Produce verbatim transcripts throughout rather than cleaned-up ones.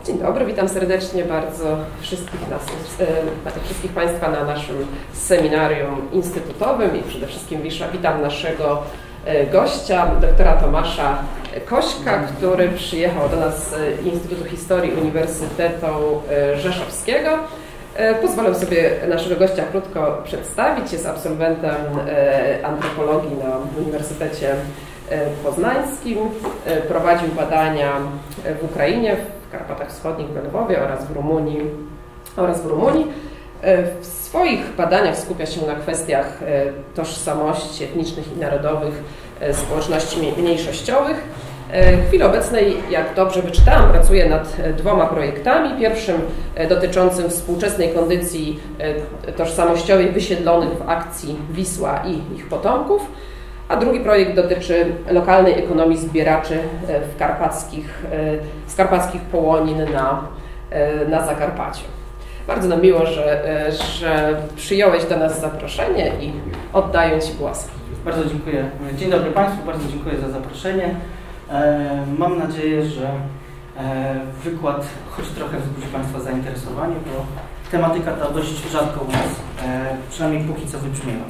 Dzień dobry, witam serdecznie bardzo wszystkich, nas, wszystkich Państwa na naszym seminarium instytutowym i przede wszystkim witam naszego gościa, doktora Tomasza Kośka, który przyjechał do nas z Instytutu Historii Uniwersytetu Rzeszowskiego. Pozwolę sobie naszego gościa krótko przedstawić. Jest absolwentem antropologii na Uniwersytecie Poznańskim. Prowadził badania w Ukrainie, w Karpatach Wschodnich, w Lwowie oraz w Rumunii. Oraz w Rumunii. W swoich badaniach skupia się na kwestiach tożsamości etnicznych i narodowych społeczności mniejszościowych. W chwili obecnej, jak dobrze wyczytałam, pracuje nad dwoma projektami. Pierwszym dotyczącym współczesnej kondycji tożsamościowej wysiedlonych w akcji Wisła i ich potomków, a drugi projekt dotyczy lokalnej ekonomii zbieraczy w karpackich, z karpackich Połonin na, na Zakarpaciu. Bardzo nam miło, że, że przyjąłeś do nas zaproszenie i oddaję Ci głos. Bardzo dziękuję. Dzień dobry Państwu, bardzo dziękuję za zaproszenie. Mam nadzieję, że wykład choć trochę wzbudzi Państwa zainteresowanie, bo tematyka ta dość rzadko u nas, przynajmniej póki co, wybrzmiewa.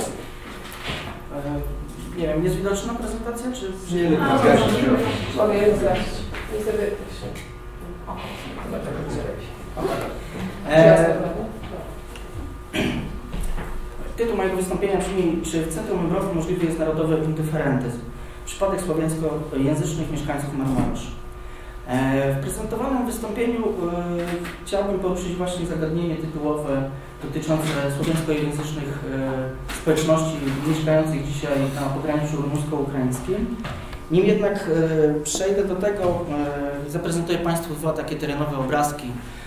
Nie wiem, jest widoczna prezentacja, czy... Nie, nie, mogę ją zgasić. I sobie... O, chyba tak będzie lepiej. Tytuł mojego wystąpienia brzmi: czy w centrum Europy możliwy jest narodowy indyferentyzm? Przypadek słowiańskojęzycznych mieszkańców Marmarosz. W prezentowanym wystąpieniu chciałbym poruszyć właśnie zagadnienie tytułowe dotyczące słowiańskojęzycznych społeczności mieszkających dzisiaj na pograniczu rumuńsko-ukraińskim. Nim jednak przejdę do tego, zaprezentuję Państwu dwa takie terenowe obrazki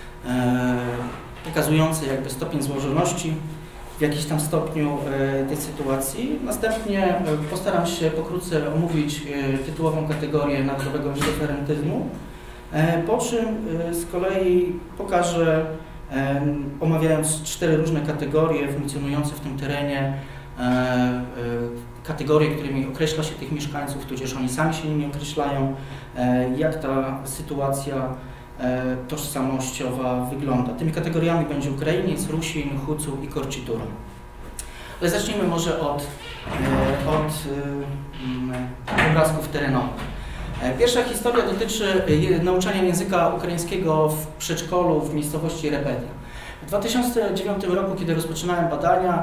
pokazujące jakby stopień złożoności w jakimś tam stopniu tej sytuacji. Następnie postaram się pokrótce omówić tytułową kategorię narodowego indyferentyzmu, po czym z kolei pokażę, omawiając cztery różne kategorie funkcjonujące w tym terenie, kategorie, którymi określa się tych mieszkańców, tudzież oni sami się nimi określają, jak ta sytuacja tożsamościowa wygląda. Tymi kategoriami będzie Ukrainiec, Rusin, Hucu i Korczytura. Ale zacznijmy może od, od obrazków terenowych. Pierwsza historia dotyczy nauczania języka ukraińskiego w przedszkolu w miejscowości Repedia. W dwa tysiące dziewiątym roku, kiedy rozpoczynałem badania,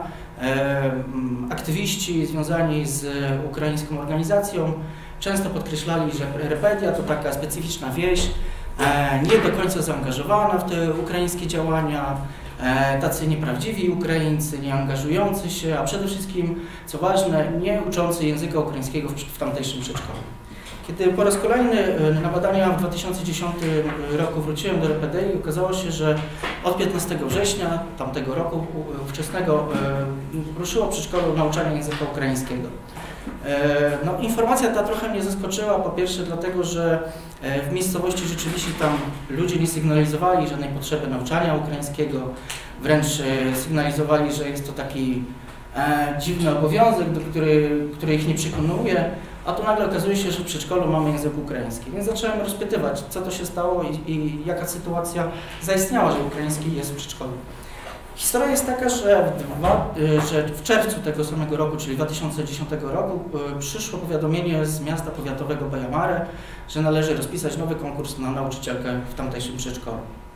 aktywiści związani z ukraińską organizacją często podkreślali, że Repedia to taka specyficzna wieś, nie do końca zaangażowana w te ukraińskie działania, tacy nieprawdziwi Ukraińcy, nie angażujący się, a przede wszystkim, co ważne, nie uczący języka ukraińskiego w tamtejszym przedszkolu. Kiedy po raz kolejny na badania w dwa tysiące dziesiątym roku wróciłem do Repedii, okazało się, że od piętnastego września tamtego roku ówczesnego ruszyło przedszkolu nauczania języka ukraińskiego. No, informacja ta trochę mnie zaskoczyła, po pierwsze dlatego, że w miejscowości rzeczywiście tam ludzie nie sygnalizowali żadnej potrzeby nauczania ukraińskiego, wręcz sygnalizowali, że jest to taki e, dziwny obowiązek, do który, który ich nie przekonuje, a tu nagle okazuje się, że w przedszkolu mamy język ukraiński. Więc zacząłem rozpytywać, co to się stało i, i jaka sytuacja zaistniała, że ukraiński jest w przedszkolu. Historia jest taka, że w, dwa, że w czerwcu tego samego roku, czyli dwa tysiące dziesiątego roku, przyszło powiadomienie z miasta powiatowego Bajamare, że należy rozpisać nowy konkurs na nauczycielkę w tamtejszym przedszkolu.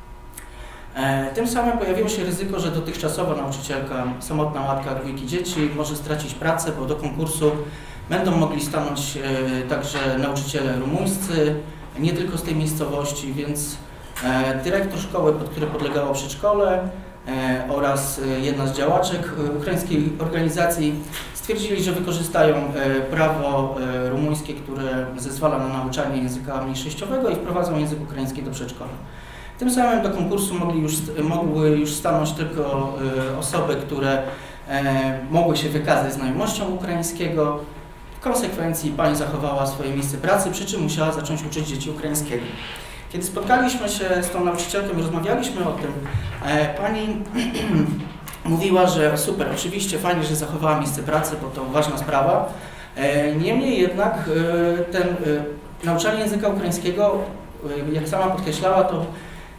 Tym samym pojawiło się ryzyko, że dotychczasowa nauczycielka, samotna matka dwójki dzieci, może stracić pracę, bo do konkursu będą mogli stanąć także nauczyciele rumuńscy, nie tylko z tej miejscowości, więc dyrektor szkoły, pod które podlegało przedszkole, oraz jedna z działaczek ukraińskiej organizacji stwierdzili, że wykorzystają prawo rumuńskie, które zezwala na nauczanie języka mniejszościowego i wprowadzą język ukraiński do przedszkola. Tym samym do konkursu mogli już, mogły już stanąć tylko osoby, które mogły się wykazać znajomością ukraińskiego. W konsekwencji pani zachowała swoje miejsce pracy, przy czym musiała zacząć uczyć dzieci ukraińskiego. Kiedy spotkaliśmy się z tą nauczycielką i rozmawialiśmy o tym, pani mówiła, że super, oczywiście fajnie, że zachowała miejsce pracy, bo to ważna sprawa. Niemniej jednak ten nauczanie języka ukraińskiego, jak sama podkreślała, to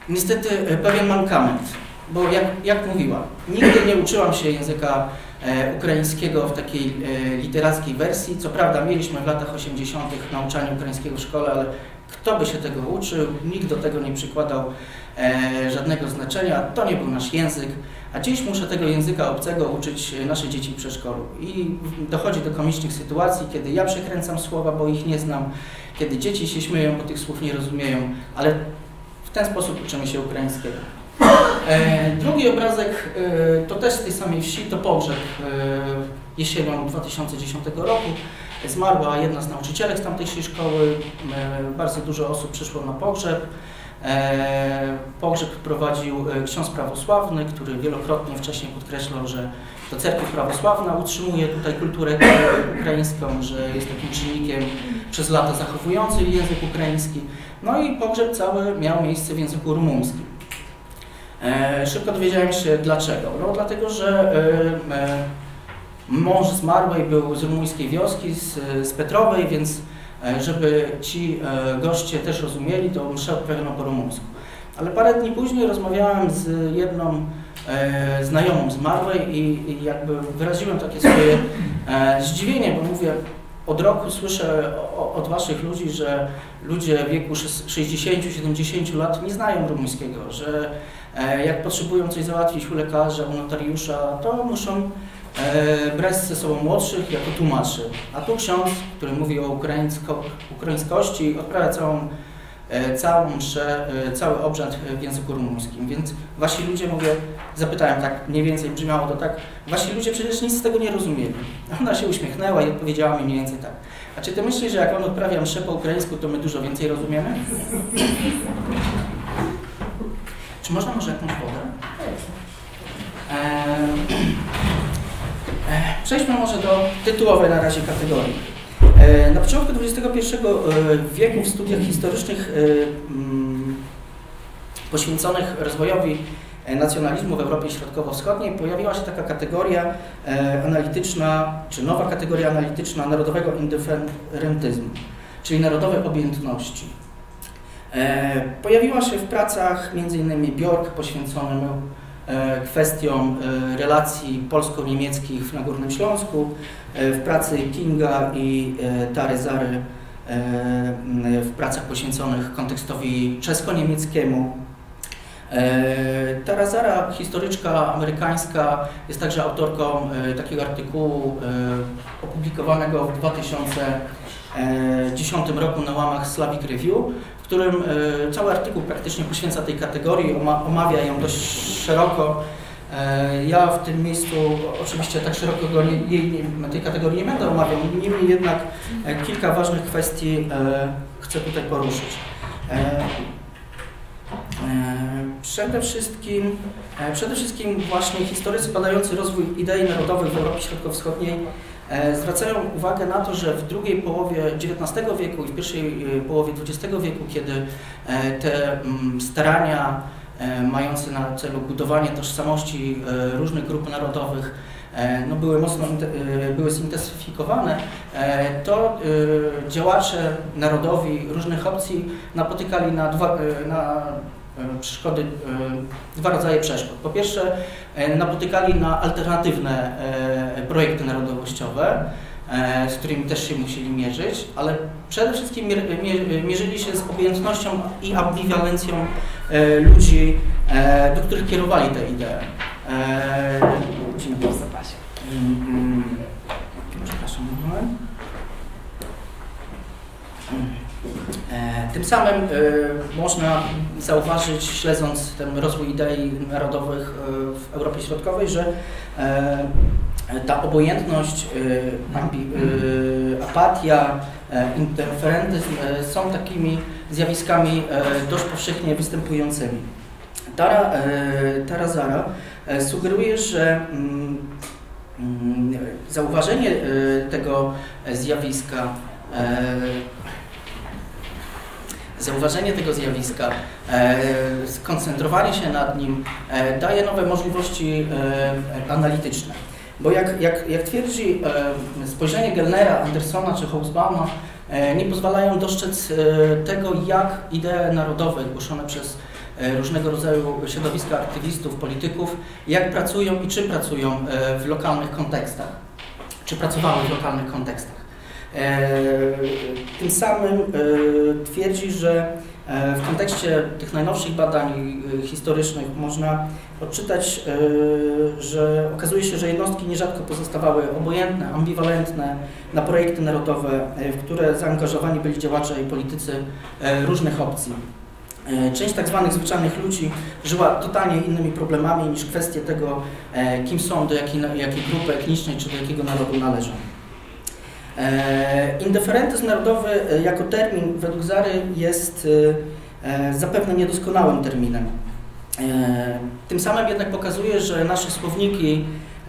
niestety pewien mankament, bo jak, jak mówiłam, nigdy nie uczyłam się języka e, ukraińskiego w takiej e, literackiej wersji. Co prawda mieliśmy w latach osiemdziesiątych nauczanie ukraińskiego w szkole, ale kto by się tego uczył, nikt do tego nie przykładał e, żadnego znaczenia, to nie był nasz język, a dziś muszę tego języka obcego uczyć nasze dzieci w przedszkolu. I dochodzi do komicznych sytuacji, kiedy ja przekręcam słowa, bo ich nie znam, kiedy dzieci się śmieją, bo tych słów nie rozumieją, ale w ten sposób uczymy się ukraińskiego. E, drugi obrazek e, to też z tej samej wsi, to pogrzeb e, jesienią dwa tysiące dziesiątego roku. Zmarła jedna z nauczycielek z tamtejszej szkoły, e, bardzo dużo osób przyszło na pogrzeb. E, pogrzeb prowadził ksiądz prawosławny, który wielokrotnie wcześniej podkreślał, że to cerkiew prawosławna utrzymuje tutaj kulturę ukraińską, że jest takim czynnikiem przez lata zachowujący język ukraiński. No i pogrzeb cały miał miejsce w języku rumuńskim. E, szybko dowiedziałem się dlaczego. No dlatego, że e, e, mąż zmarłej był z rumuńskiej wioski, z, z Petrowej, więc e, żeby ci e, goście też rozumieli, to mszę odprawiano po rumuńsku. Ale parę dni później rozmawiałem z jedną e, znajomą zmarłej i, i jakby wyraziłem takie swoje e, zdziwienie, bo mówię, od roku słyszę o, od waszych ludzi, że ludzie w wieku sześćdziesięciu siedemdziesięciu lat nie znają rumuńskiego, że e, jak potrzebują coś załatwić u lekarza, u notariusza, to muszą e, brać ze sobą młodszych jako tłumaczy. A tu ksiądz, który mówi o ukraińsko, ukraińskości, odprawia całą, e, całą mszę, e, cały obrzęd w języku rumuńskim. Więc wasi ludzie, mówię, zapytałem tak, mniej więcej brzmiało to tak, wasi ludzie przecież nic z tego nie rozumieli. Ona się uśmiechnęła i odpowiedziała mi mniej więcej tak. A czy ty myślisz, że jak on odprawia mszę po ukraińsku, to my dużo więcej rozumiemy? Czy można może jakąś wodę? Eee, przejdźmy może do tytułowej na razie kategorii. Eee, na początku dwudziestego pierwszego wieku w studiach historycznych e, poświęconych rozwojowi nacjonalizmu w Europie Środkowo-Wschodniej pojawiła się taka kategoria e, analityczna, czy nowa kategoria analityczna narodowego indyferentyzmu, czyli narodowej obojętności. E, pojawiła się w pracach między innymi Bjork poświęconym e, kwestiom e, relacji polsko-niemieckich na Górnym Śląsku, e, w pracy Kinga i e, Tary Zary e, w pracach poświęconych kontekstowi czesko-niemieckiemu. E, Tara Zara, historyczka amerykańska, jest także autorką e, takiego artykułu e, opublikowanego w dwa tysiące dziesiątym roku na łamach Slavic Review, w którym e, cały artykuł praktycznie poświęca tej kategorii, oma, omawia ją dość szeroko. E, ja w tym miejscu oczywiście tak szeroko go nie, jej, tej kategorii nie będę omawiał, niemniej jednak e, kilka ważnych kwestii e, chcę tutaj poruszyć. E, Przede wszystkim, przede wszystkim właśnie historycy badający rozwój idei narodowych w Europie Środkowo-Wschodniej zwracają uwagę na to, że w drugiej połowie dziewiętnastego wieku i w pierwszej połowie dwudziestego wieku, kiedy te starania mające na celu budowanie tożsamości różnych grup narodowych no, były mocno były zintensyfikowane, to działacze narodowi różnych opcji napotykali na dwa, na przeszkody, dwa rodzaje przeszkód. Po pierwsze, napotykali na alternatywne projekty narodowościowe, z którymi też się musieli mierzyć, ale przede wszystkim mierzyli się z obojętnością i ambiwalencją ludzi, do których kierowali te idee. Dzień dobry, zapasie. Przepraszam, moment. Tym samym y, można zauważyć, śledząc ten rozwój idei narodowych y, w Europie Środkowej, że y, ta obojętność, y, ambi, y, apatia, y, interferentyzm y, są takimi zjawiskami y, dość powszechnie występującymi. Tara, y, Tara Zara y, sugeruje, że y, y, zauważenie y, tego zjawiska y, Zauważenie tego zjawiska, e, skoncentrowanie się nad nim e, daje nowe możliwości e, analityczne. Bo jak, jak, jak twierdzi e, spojrzenie Gellnera, Andersona czy Hobsbawma, e, nie pozwalają dostrzec e, tego, jak idee narodowe głoszone przez różnego rodzaju środowiska aktywistów, polityków, jak pracują i czy pracują w lokalnych kontekstach, czy pracowały w lokalnych kontekstach. Tym samym twierdzi, że w kontekście tych najnowszych badań historycznych można odczytać, że okazuje się, że jednostki nierzadko pozostawały obojętne, ambiwalentne na projekty narodowe, w które zaangażowani byli działacze i politycy różnych opcji. Część tak zwanych zwyczajnych ludzi żyła totalnie innymi problemami niż kwestie tego, kim są, do jakiej, jakiej grupy etnicznej czy do jakiego narodu należą. Indyferentyzm narodowy jako termin według Zary jest zapewne niedoskonałym terminem. Tym samym jednak pokazuje, że nasze słowniki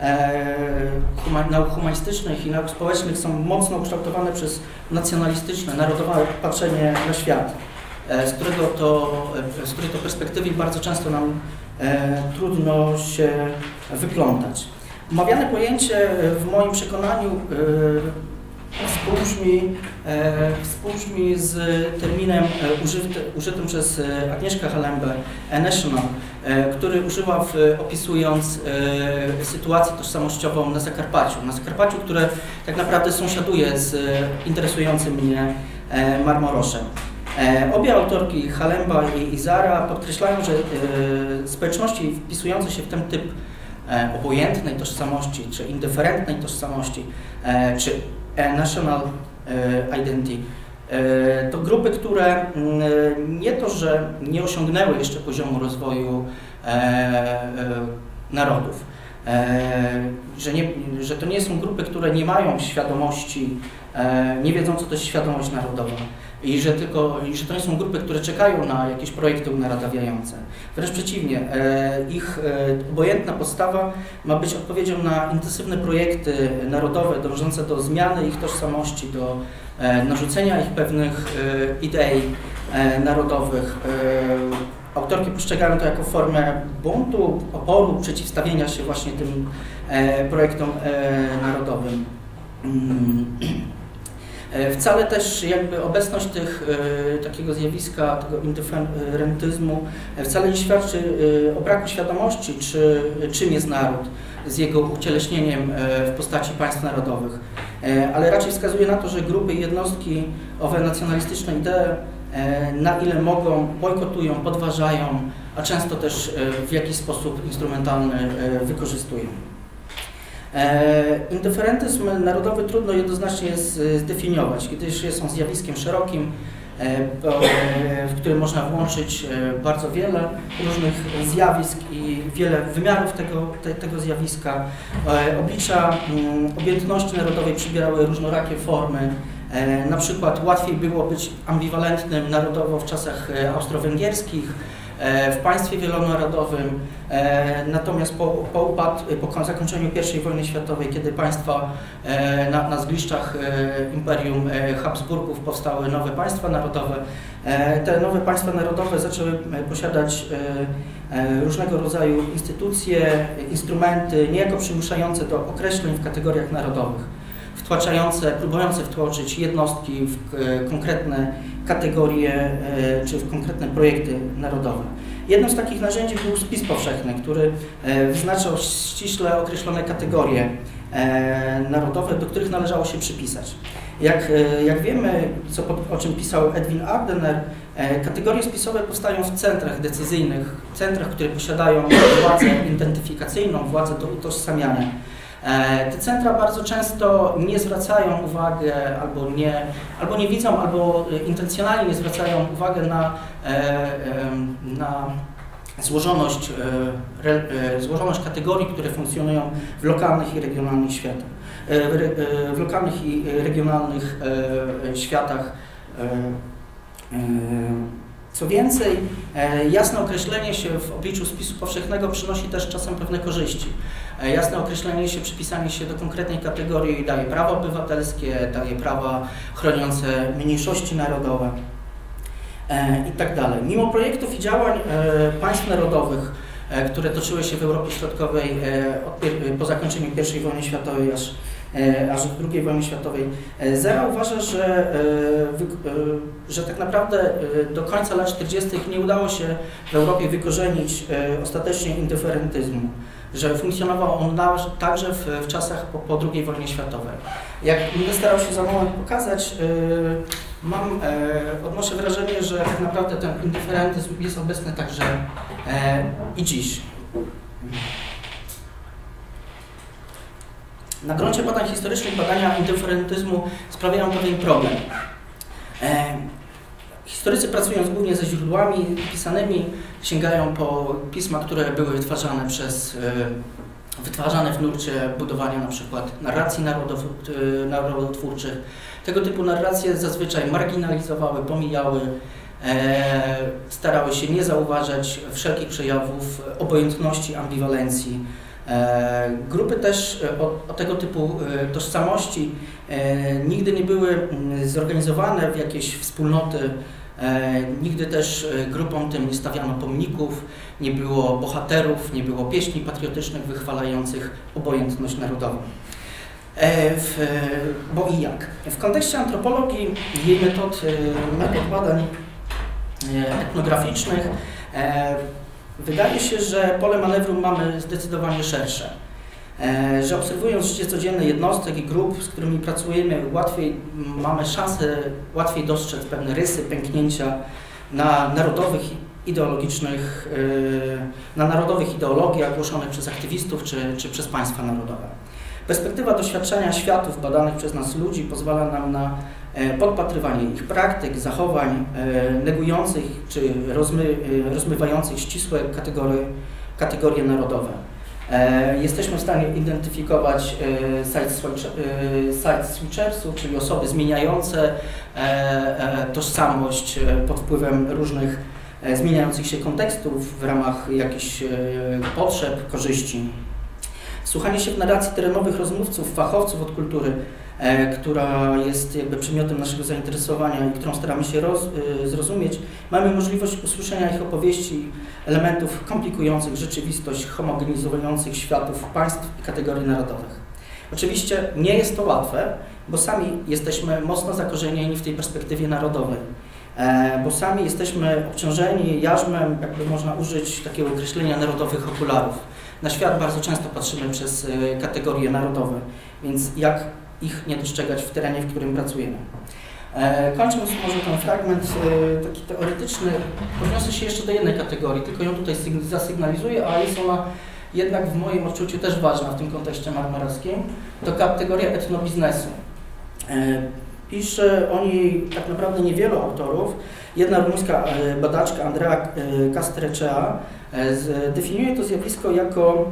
nauk humanistycznych i nauk społecznych są mocno ukształtowane przez nacjonalistyczne, narodowe patrzenie na świat, z którego to, z której to perspektywy bardzo często nam trudno się wyplątać. Omawiane pojęcie w moim przekonaniu Współbrzmi, e, współbrzmi z terminem e, użyty, użytym przez Agnieszkę Halembę, national, e, który użyła w, opisując e, sytuację tożsamościową na Zakarpaciu. Na Zakarpaciu, które tak naprawdę sąsiaduje z interesującym mnie e, Marmoroszem. E, obie autorki, Halemba i, i Zara, podkreślają, że e, społeczności wpisujące się w ten typ e, obojętnej tożsamości, czy indyferentnej tożsamości, e, czy national identity. To grupy, które nie to, że nie osiągnęły jeszcze poziomu rozwoju narodów, że, nie, że to nie są grupy, które nie mają świadomości, nie wiedzą, co to jest świadomość narodowa i że, tylko, i że to nie są grupy, które czekają na jakieś projekty unaradawiające. Wręcz przeciwnie, ich obojętna postawa ma być odpowiedzią na intensywne projekty narodowe dążące do zmiany ich tożsamości, do narzucenia ich pewnych idei narodowych. Autorki postrzegają to jako formę buntu, oporu, przeciwstawienia się właśnie tym projektom narodowym. Wcale też jakby obecność tych, takiego zjawiska, tego indyferentyzmu wcale nie świadczy o braku świadomości, czy, czym jest naród, z jego ucieleśnieniem w postaci państw narodowych, ale raczej wskazuje na to, że grupy i jednostki owe nacjonalistyczne idee na ile mogą, bojkotują, podważają, a często też w jakiś sposób instrumentalny wykorzystują. Indyferentyzm narodowy trudno jednoznacznie zdefiniować, gdyż jest on zjawiskiem szerokim, w którym można włączyć bardzo wiele różnych zjawisk i wiele wymiarów tego, te, tego zjawiska. Oblicza objętności narodowej przybierały różnorakie formy. Na przykład łatwiej było być ambiwalentnym narodowo w czasach austro-węgierskich, w państwie wielonarodowym, natomiast po, po, upad, po zakończeniu pierwszej wojny światowej, kiedy państwa na, na zgliszczach Imperium Habsburgów powstały nowe państwa narodowe, te nowe państwa narodowe zaczęły posiadać różnego rodzaju instytucje, instrumenty niejako przymuszające do określeń w kategoriach narodowych, wtłaczające, próbujące wtłoczyć jednostki w konkretne kategorie czy w konkretne projekty narodowe. Jednym z takich narzędzi był spis powszechny, który wyznaczał ściśle określone kategorie narodowe, do których należało się przypisać. Jak, jak wiemy, co, o czym pisał Edwin Ardener, kategorie spisowe powstają w centrach decyzyjnych, centrach, które posiadają władzę identyfikacyjną, władzę do utożsamiania. Te centra bardzo często nie zwracają uwagi, albo nie, albo nie widzą, albo intencjonalnie nie zwracają uwagi na, na złożoność, złożoność kategorii, które funkcjonują w lokalnych i regionalnych światach. W lokalnych i regionalnych światach. Co więcej, jasne określenie się w obliczu spisu powszechnego przynosi też czasem pewne korzyści. Jasne określenie się, przypisanie się do konkretnej kategorii daje prawa obywatelskie, daje prawa chroniące mniejszości narodowe i tak dalej. Mimo projektów i działań państw narodowych, które toczyły się w Europie Środkowej po zakończeniu pierwszej wojny światowej aż aż w drugiej wojnie światowej. Zera uważa, że, że tak naprawdę do końca lat czterdziestych nie udało się w Europie wykorzenić ostatecznie indyferentyzmu, że funkcjonował on także w, w czasach po, po drugiej wojnie światowej. Jak będę starał się za moment pokazać, mam, odnoszę wrażenie, że tak naprawdę ten indyferentyzm jest obecny także i dziś. Na gruncie badań historycznych badania indyferentyzmu sprawiają pewien problem. E, historycy, pracując głównie ze źródłami pisanymi, sięgają po pisma, które były wytwarzane przez e, wytwarzane w nurcie budowania na przykład narracji narodow, e, narodotwórczych. Tego typu narracje zazwyczaj marginalizowały, pomijały, e, starały się nie zauważać wszelkich przejawów obojętności, ambiwalencji. E, grupy też o, o tego typu e, tożsamości e, nigdy nie były zorganizowane w jakieś wspólnoty, e, nigdy też grupom tym nie stawiano pomników, nie było bohaterów, nie było pieśni patriotycznych wychwalających obojętność narodową. E, w, bo i jak? W kontekście antropologii i jej metod, metod badań etnograficznych e, wydaje się, że pole manewru mamy zdecydowanie szersze, e, że obserwując życie codzienne jednostek i grup, z którymi pracujemy, łatwiej mamy szansę łatwiej dostrzec pewne rysy, pęknięcia na narodowych ideologicznych, e, na narodowych ideologiach głoszonych przez aktywistów czy, czy przez państwa narodowe. Perspektywa doświadczenia światów badanych przez nas ludzi pozwala nam na podpatrywanie ich praktyk, zachowań negujących czy rozmy, rozmywających ścisłe kategorie, kategorie narodowe. Jesteśmy w stanie identyfikować side switchersów, czyli osoby zmieniające tożsamość pod wpływem różnych zmieniających się kontekstów w ramach jakichś potrzeb, korzyści. Wsłuchanie się w narracji terenowych rozmówców, fachowców od kultury, e, która jest jakby przedmiotem naszego zainteresowania i którą staramy się roz, e, zrozumieć, mamy możliwość usłyszenia ich opowieści, elementów komplikujących rzeczywistość, homogenizujących światów, państw i kategorii narodowych. Oczywiście nie jest to łatwe, bo sami jesteśmy mocno zakorzenieni w tej perspektywie narodowej, e, bo sami jesteśmy obciążeni jarzmem, jakby można użyć takiego określenia, narodowych okularów. Na świat bardzo często patrzymy przez kategorie narodowe, więc jak ich nie dostrzegać w terenie, w którym pracujemy. E, kończąc może ten fragment e, taki teoretyczny, odniosę się jeszcze do jednej kategorii, tylko ją tutaj zasygnalizuję, a jest ona jednak w moim odczuciu też ważna w tym kontekście marmarowskim. To kategoria etnobiznesu. E, pisze o niej tak naprawdę niewielu autorów. Jedna rumuńska badaczka, Andrea Castrecea, definiuje to zjawisko jako,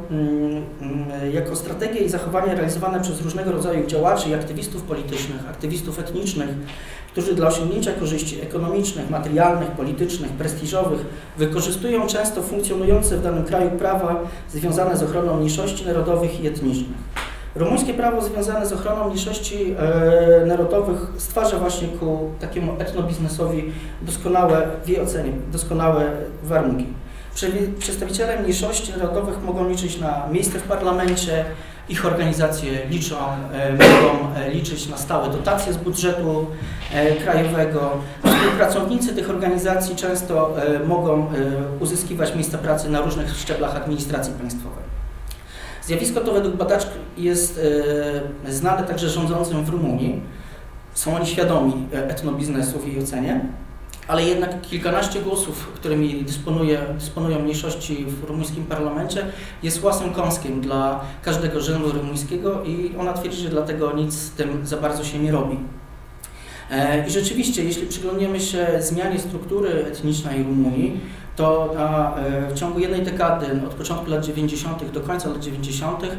jako strategie i zachowania realizowane przez różnego rodzaju działaczy i aktywistów politycznych, aktywistów etnicznych, którzy dla osiągnięcia korzyści ekonomicznych, materialnych, politycznych, prestiżowych wykorzystują często funkcjonujące w danym kraju prawa związane z ochroną mniejszości narodowych i etnicznych. Rumuńskie prawo związane z ochroną mniejszości e, narodowych stwarza właśnie ku takiemu etnobiznesowi doskonałe, w jej ocenie, doskonałe warunki. Przedstawiciele mniejszości narodowych mogą liczyć na miejsce w parlamencie, ich organizacje liczą, e, mogą liczyć na stałe dotacje z budżetu e, krajowego. Współpracownicy tych organizacji często e, mogą e, uzyskiwać miejsca pracy na różnych szczeblach administracji państwowej. Zjawisko to według badaczki jest e, znane także rządzącym w Rumunii. Są oni świadomi etnobiznesu w jej ocenie, ale jednak kilkanaście głosów, którymi dysponuje, dysponują mniejszości w rumuńskim parlamencie, jest łasem kąskiem dla każdego rzędu rumuńskiego i ona twierdzi, że dlatego nic z tym za bardzo się nie robi. E, I rzeczywiście, jeśli przyglądniemy się zmianie struktury etnicznej Rumunii, to na, w ciągu jednej dekady, od początku lat dziewięćdziesiątych do końca lat dziewięćdziesiątych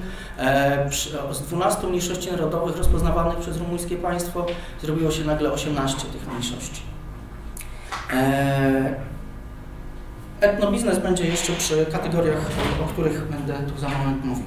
z dwunastu mniejszości narodowych rozpoznawanych przez rumuńskie państwo zrobiło się nagle osiemnaście tych mniejszości. Etnobiznes będzie jeszcze przy kategoriach, o których będę tu za moment mówił.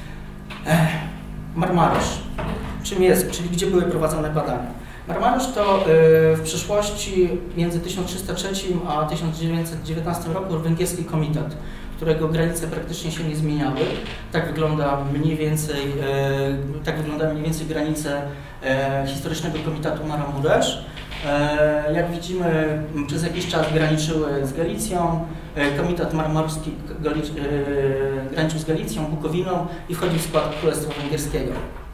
Marmarosz. Czym jest, czyli gdzie były prowadzone badania? Marmarosz to w przeszłości między tysiąc trzysta trzecim a tysiąc dziewięćset dziewiętnastym roku węgierski komitet, którego granice praktycznie się nie zmieniały. Tak wygląda mniej więcej, tak wygląda mniej więcej granice historycznego komitatu Maramureż. Jak widzimy, przez jakiś czas graniczyły z Galicją, komitat marmorski graniczył z Galicją, Bukowiną i wchodził w skład Królestwa Węgierskiego.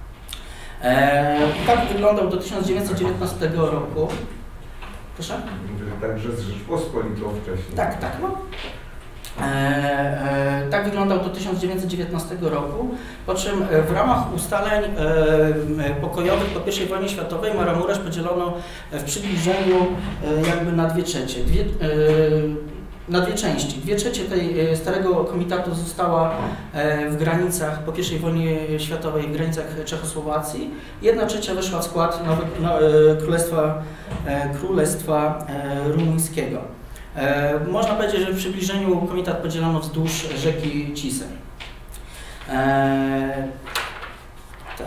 Tak wyglądał do tysiąc dziewięćset dziewiętnastego roku. Proszę? Także z Rzeczpospolitą wcześniej. Tak, tak. No. E, e, tak wyglądał do tysiąc dziewięćset dziewiętnastego roku, po czym w ramach ustaleń e, pokojowych po pierwszej wojnie światowej Maramureż podzielono w przybliżeniu e, jakby na dwie trzecie. Dwie, e, na dwie części. Dwie trzecie tej starego komitatu została w granicach, po pierwszej wojnie światowej, w granicach Czechosłowacji. Jedna trzecia weszła w skład nowy, no, Królestwa, Królestwa Rumuńskiego. Można powiedzieć, że w przybliżeniu komitat podzielono wzdłuż rzeki Cisej. E, tak.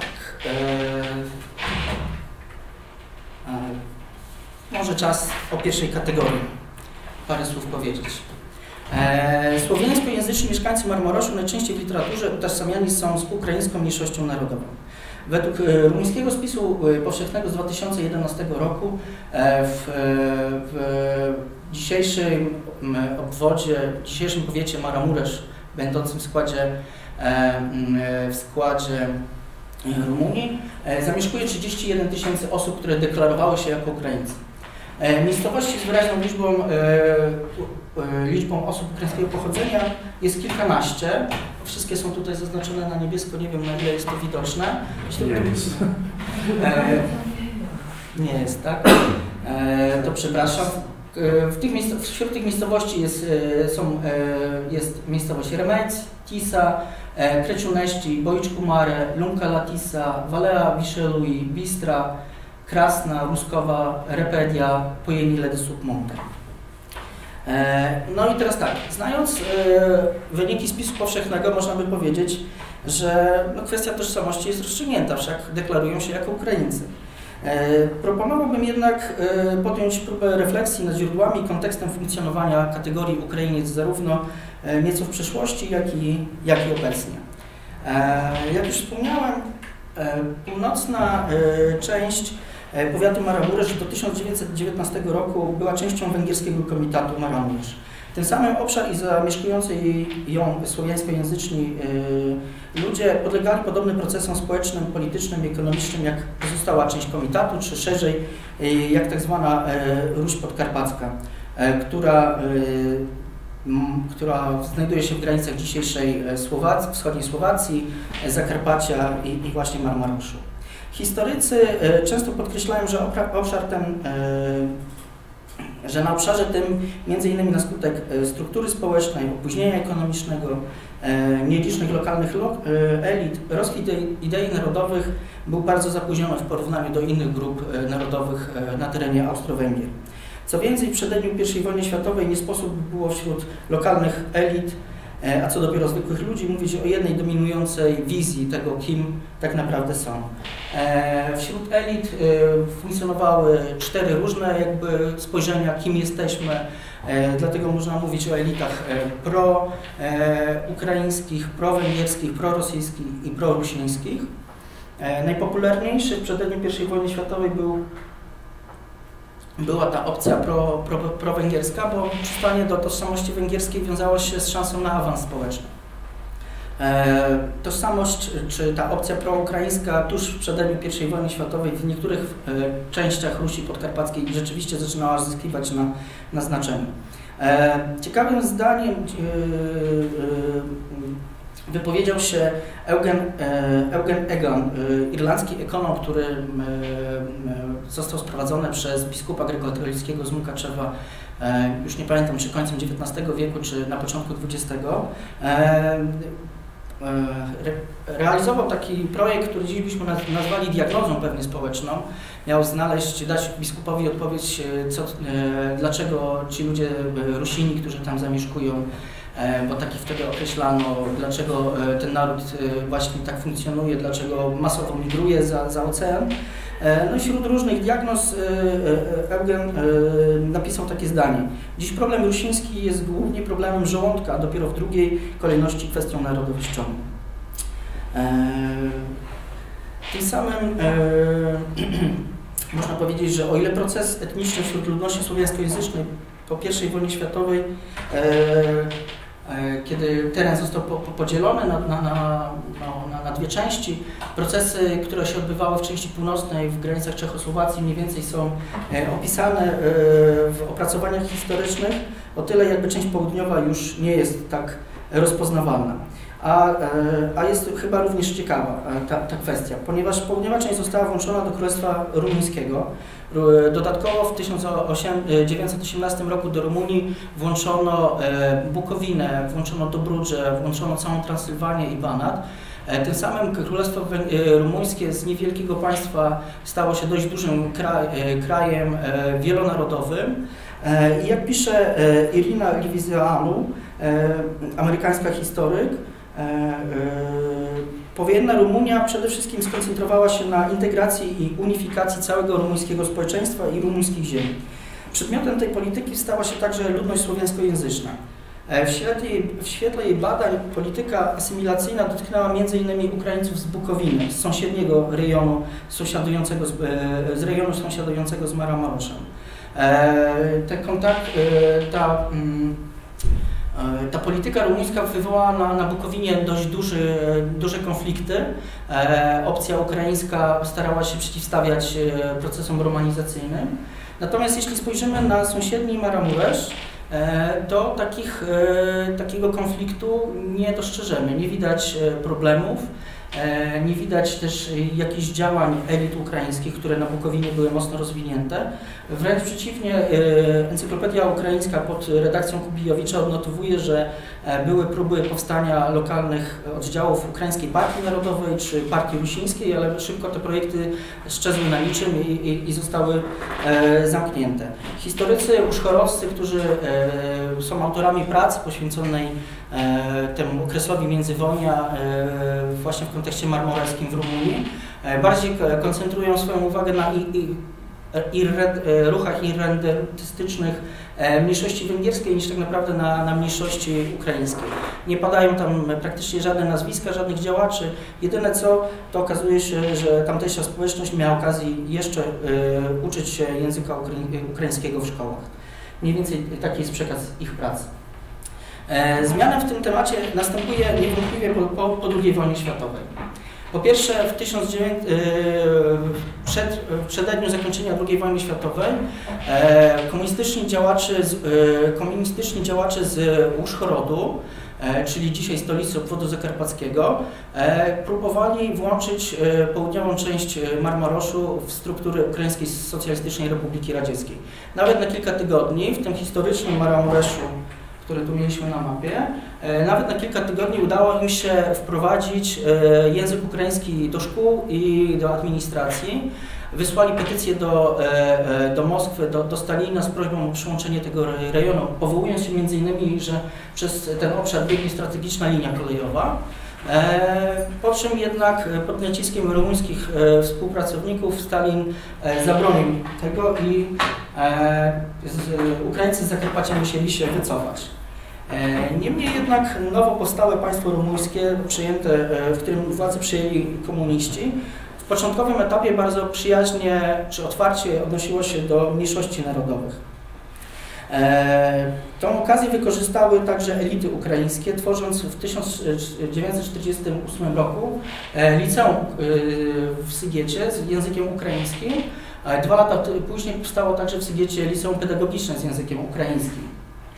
E, e, może czas o pierwszej kategorii parę słów powiedzieć. E, słowiańskojęzyczni mieszkańcy Marmoroszu najczęściej w literaturze utożsamiani są z ukraińską mniejszością narodową. Według rumuńskiego spisu powszechnego z dwa tysiące jedenastego roku e, w, w dzisiejszym obwodzie, w dzisiejszym powiecie Maramureż, będącym w składzie, e, w składzie Rumunii, e, zamieszkuje trzydzieści jeden tysięcy osób, które deklarowały się jako Ukraińcy. Miejscowości z wyraźną liczbą, e, liczbą osób ukraińskiego pochodzenia jest kilkanaście. Wszystkie są tutaj zaznaczone na niebiesko, nie wiem na ile jest to widoczne. Nie jest. E, nie jest, tak? E, to przepraszam. W tych miejsc, wśród tych miejscowości jest, są, jest miejscowość Remec, Tisa, Kreciunești, Boiczku Mare, Lunca la Tisa, Valea Vișelui, Bistra, Krasna, Ruskowa, Repedia, Poienile de sub Munte. No i teraz tak, znając wyniki spisu powszechnego, można by powiedzieć, że no, kwestia tożsamości jest rozstrzygnięta, wszak deklarują się jako Ukraińcy. Proponowałbym jednak podjąć próbę refleksji nad źródłami i kontekstem funkcjonowania kategorii Ukrainiec zarówno nieco w przeszłości, jak i, jak i obecnie. Jak już wspomniałem, północna część powiatu Maramureż do tysiąc dziewięćset dziewiętnastego roku była częścią węgierskiego komitatu Maramureż. Tym samym obszar i zamieszkujący ją słowiańskojęzyczni ludzie podlegali podobnym procesom społecznym, politycznym i ekonomicznym jak pozostała część komitatu, czy szerzej jak tak zwana Ruś Podkarpacka, która, która znajduje się w granicach dzisiejszej Słowacji, wschodniej Słowacji, Zakarpacia i, i właśnie Marmaroszu. Historycy często podkreślają, że obszar ten, że na obszarze tym, między innymi na skutek struktury społecznej, opóźnienia ekonomicznego, nielicznych lokalnych elit, rozkwit idei narodowych był bardzo zapóźniony w porównaniu do innych grup narodowych na terenie Austro-Węgier. Co więcej, w przededniu pierwszej wojny światowej nie sposób było wśród lokalnych elit, a co dopiero zwykłych ludzi, mówić o jednej dominującej wizji tego, kim tak naprawdę są. Wśród elit funkcjonowały cztery różne jakby spojrzenia, kim jesteśmy, dlatego można mówić o elitach pro-ukraińskich, pro-węgierskich, prorosyjskich i prorusieńskich. Najpopularniejszy w przededniu pierwszej wojny światowej był była ta opcja pro, pro, prowęgierska, bo przystanie do tożsamości węgierskiej wiązało się z szansą na awans społeczny. E, tożsamość, czy ta opcja proukraińska tuż w przededniu pierwszej wojny światowej w niektórych e, częściach Rusi Podkarpackiej rzeczywiście zaczynała zyskiwać na, na znaczeniu. E, ciekawym zdaniem e, e, wypowiedział się Eugen, Eugen Egon, irlandzki ekonom, który został sprowadzony przez biskupa gregoriańskiego z Mukaczewa, już nie pamiętam, czy końcem dziewiętnastego wieku, czy na początku dwudziestego. Realizował taki projekt, który dziś byśmy nazwali diagnozą pewnie społeczną. Miał znaleźć, dać biskupowi odpowiedź, co, dlaczego ci ludzie Rusini, którzy tam zamieszkują, bo taki wtedy określano, dlaczego ten naród właśnie tak funkcjonuje, dlaczego masowo migruje za, za ocean. No i wśród różnych diagnoz Eugen napisał takie zdanie. Dziś problem rusiński jest głównie problemem żołądka, a dopiero w drugiej kolejności kwestią narodowościową. Tym samym można powiedzieć, że o ile proces etniczny wśród ludności słowiańskojęzycznej po pierwszej wojnie światowej, kiedy teren został podzielony na, na, na, na, na dwie części, procesy, które się odbywały w części północnej w granicach Czechosłowacji mniej więcej są opisane w opracowaniach historycznych, o tyle jakby część południowa już nie jest tak rozpoznawalna. A, a jest chyba również ciekawa ta, ta kwestia, ponieważ południowa część została włączona do Królestwa Rumuńskiego. Dodatkowo w tysiąc dziewięćset osiemnastym roku do Rumunii włączono Bukowinę, włączono Dobrudże, włączono całą Transylwanię i Banat. Tym samym Królestwo Rumuńskie z niewielkiego państwa stało się dość dużym kraj, krajem wielonarodowym. I jak pisze Irina Livizianu, amerykańska historyk, powojenna Rumunia przede wszystkim skoncentrowała się na integracji i unifikacji całego rumuńskiego społeczeństwa i rumuńskich ziemi. Przedmiotem tej polityki stała się także ludność słowiańskojęzyczna. W świetle jej, w świetle jej badań polityka asymilacyjna dotknęła między innymi Ukraińców z Bukowiny, z sąsiedniego rejonu sąsiadującego z, z rejonu sąsiadującego z Maramaroszem. Ten kontakt, ta Ta polityka rumuńska wywołała na, na Bukowinie dość duży, duże konflikty. E, opcja ukraińska starała się przeciwstawiać procesom romanizacyjnym. Natomiast jeśli spojrzymy na sąsiedni Maramuresz, e, to takich, e, takiego konfliktu nie dostrzeżemy. Nie widać problemów, e, nie widać też jakichś działań elit ukraińskich, które na Bukowinie były mocno rozwinięte. Wręcz przeciwnie, Encyklopedia Ukraińska pod redakcją Kubijowicza odnotowuje, że były próby powstania lokalnych oddziałów Ukraińskiej Partii Narodowej czy Partii Rusińskiej, ale szybko te projekty sczezły na niczym i, i, i zostały e, zamknięte. Historycy uszchorowscy, którzy e, są autorami pracy poświęconej e, temu okresowi międzywojnia e, właśnie w kontekście marmoreskim w Rumunii, e, bardziej koncentrują swoją uwagę na i, i, Irre, ruchach irredentystycznych mniejszości węgierskiej niż tak naprawdę na, na mniejszości ukraińskiej. Nie padają tam praktycznie żadne nazwiska, żadnych działaczy. Jedyne co, to okazuje się, że tamtejsza społeczność miała okazję jeszcze y, uczyć się języka ukraińskiego w szkołach. Mniej więcej taki jest przekaz ich pracy. E, zmiana w tym temacie następuje niewątpliwie po, po, po drugiej wojnie światowej. Po pierwsze, w tysiąc dziewięćset, przed, w przededniu zakończenia drugiej wojny światowej komunistyczni działacze z, komunistyczni działacze z Uszchorodu, czyli dzisiaj stolicy obwodu zakarpackiego, próbowali włączyć południową część Marmaroszu w struktury Ukraińskiej Socjalistycznej Republiki Radzieckiej. Nawet na kilka tygodni w tym historycznym Maramureszu, które tu mieliśmy na mapie, nawet na kilka tygodni udało im się wprowadzić język ukraiński do szkół i do administracji. Wysłali petycję do, do Moskwy, do, do Stalina z prośbą o przyłączenie tego rejonu, powołując się między innymi, że przez ten obszar biegnie strategiczna linia kolejowa. Po czym jednak pod naciskiem rumuńskich współpracowników Stalin zabronił tego i Ukraińcy z Zakarpacia musieli się wycofać. Niemniej jednak nowo powstałe państwo rumuńskie, przyjęte, w którym władzę przyjęli komuniści, w początkowym etapie bardzo przyjaźnie czy otwarcie odnosiło się do mniejszości narodowych. Tą okazję wykorzystały także elity ukraińskie, tworząc w tysiąc dziewięćset czterdziestym ósmym roku liceum w Sygiecie z językiem ukraińskim. Dwa lata później powstało także w Sygiecie liceum pedagogiczne z językiem ukraińskim.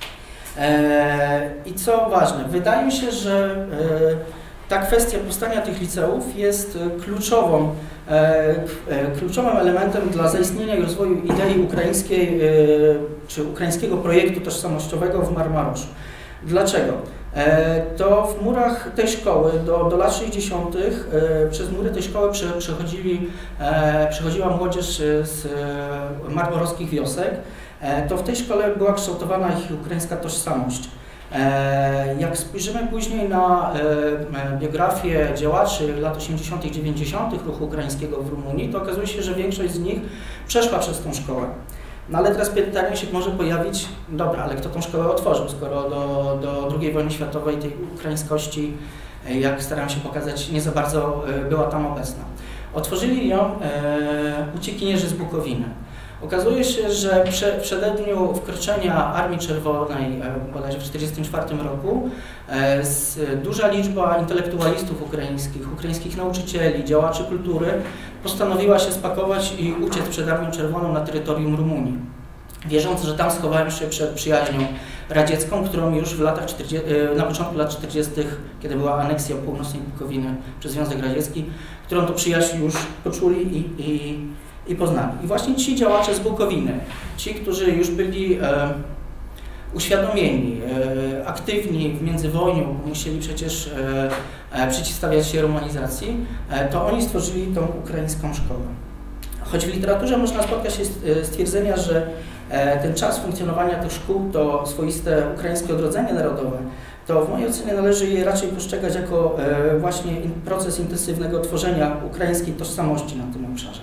I co ważne, wydaje mi się, że ta kwestia powstania tych liceów jest kluczową, kluczowym elementem dla zaistnienia i rozwoju idei ukraińskiej czy ukraińskiego projektu tożsamościowego w Marmaroszu. Dlaczego? To w murach tej szkoły do, do lat sześćdziesiątych przez mury tej szkoły przechodzili, przechodziła młodzież z marmorowskich wiosek. To w tej szkole była kształtowana ich ukraińska tożsamość. Jak spojrzymy później na biografię działaczy lat osiemdziesiątych, dziewięćdziesiątych ruchu ukraińskiego w Rumunii, to okazuje się, że większość z nich przeszła przez tą szkołę. No ale teraz pytanie się może pojawić, dobra, ale kto tą szkołę otworzył, skoro do, do drugiej wojny światowej tej ukraińskości, jak starałem się pokazać, nie za bardzo była tam obecna. Otworzyli ją e, uciekinierzy z Bukowiny. Okazuje się, że w przededniu wkroczenia Armii Czerwonej, bodajże w tysiąc dziewięćset czterdziestym czwartym roku, z, duża liczba intelektualistów ukraińskich, ukraińskich nauczycieli, działaczy kultury postanowiła się spakować i uciec przed Armią Czerwoną na terytorium Rumunii, wierząc, że tam schowają się przed przyjaźnią radziecką, którą już w latach na początku lat czterdziestych, kiedy była aneksja północnej Bukowiny przez Związek Radziecki, którą to przyjaźń już poczuli i, i i poznali. I właśnie ci działacze z Bukowiny, ci, którzy już byli e, uświadomieni, e, aktywni w międzywojniu, musieli przecież e, e, przeciwstawiać się romanizacji, e, to oni stworzyli tą ukraińską szkołę. Choć w literaturze można spotkać się stwierdzenia, że e, ten czas funkcjonowania tych szkół to swoiste ukraińskie odrodzenie narodowe, to w mojej ocenie należy je raczej postrzegać jako e, właśnie proces intensywnego tworzenia ukraińskiej tożsamości na tym obszarze.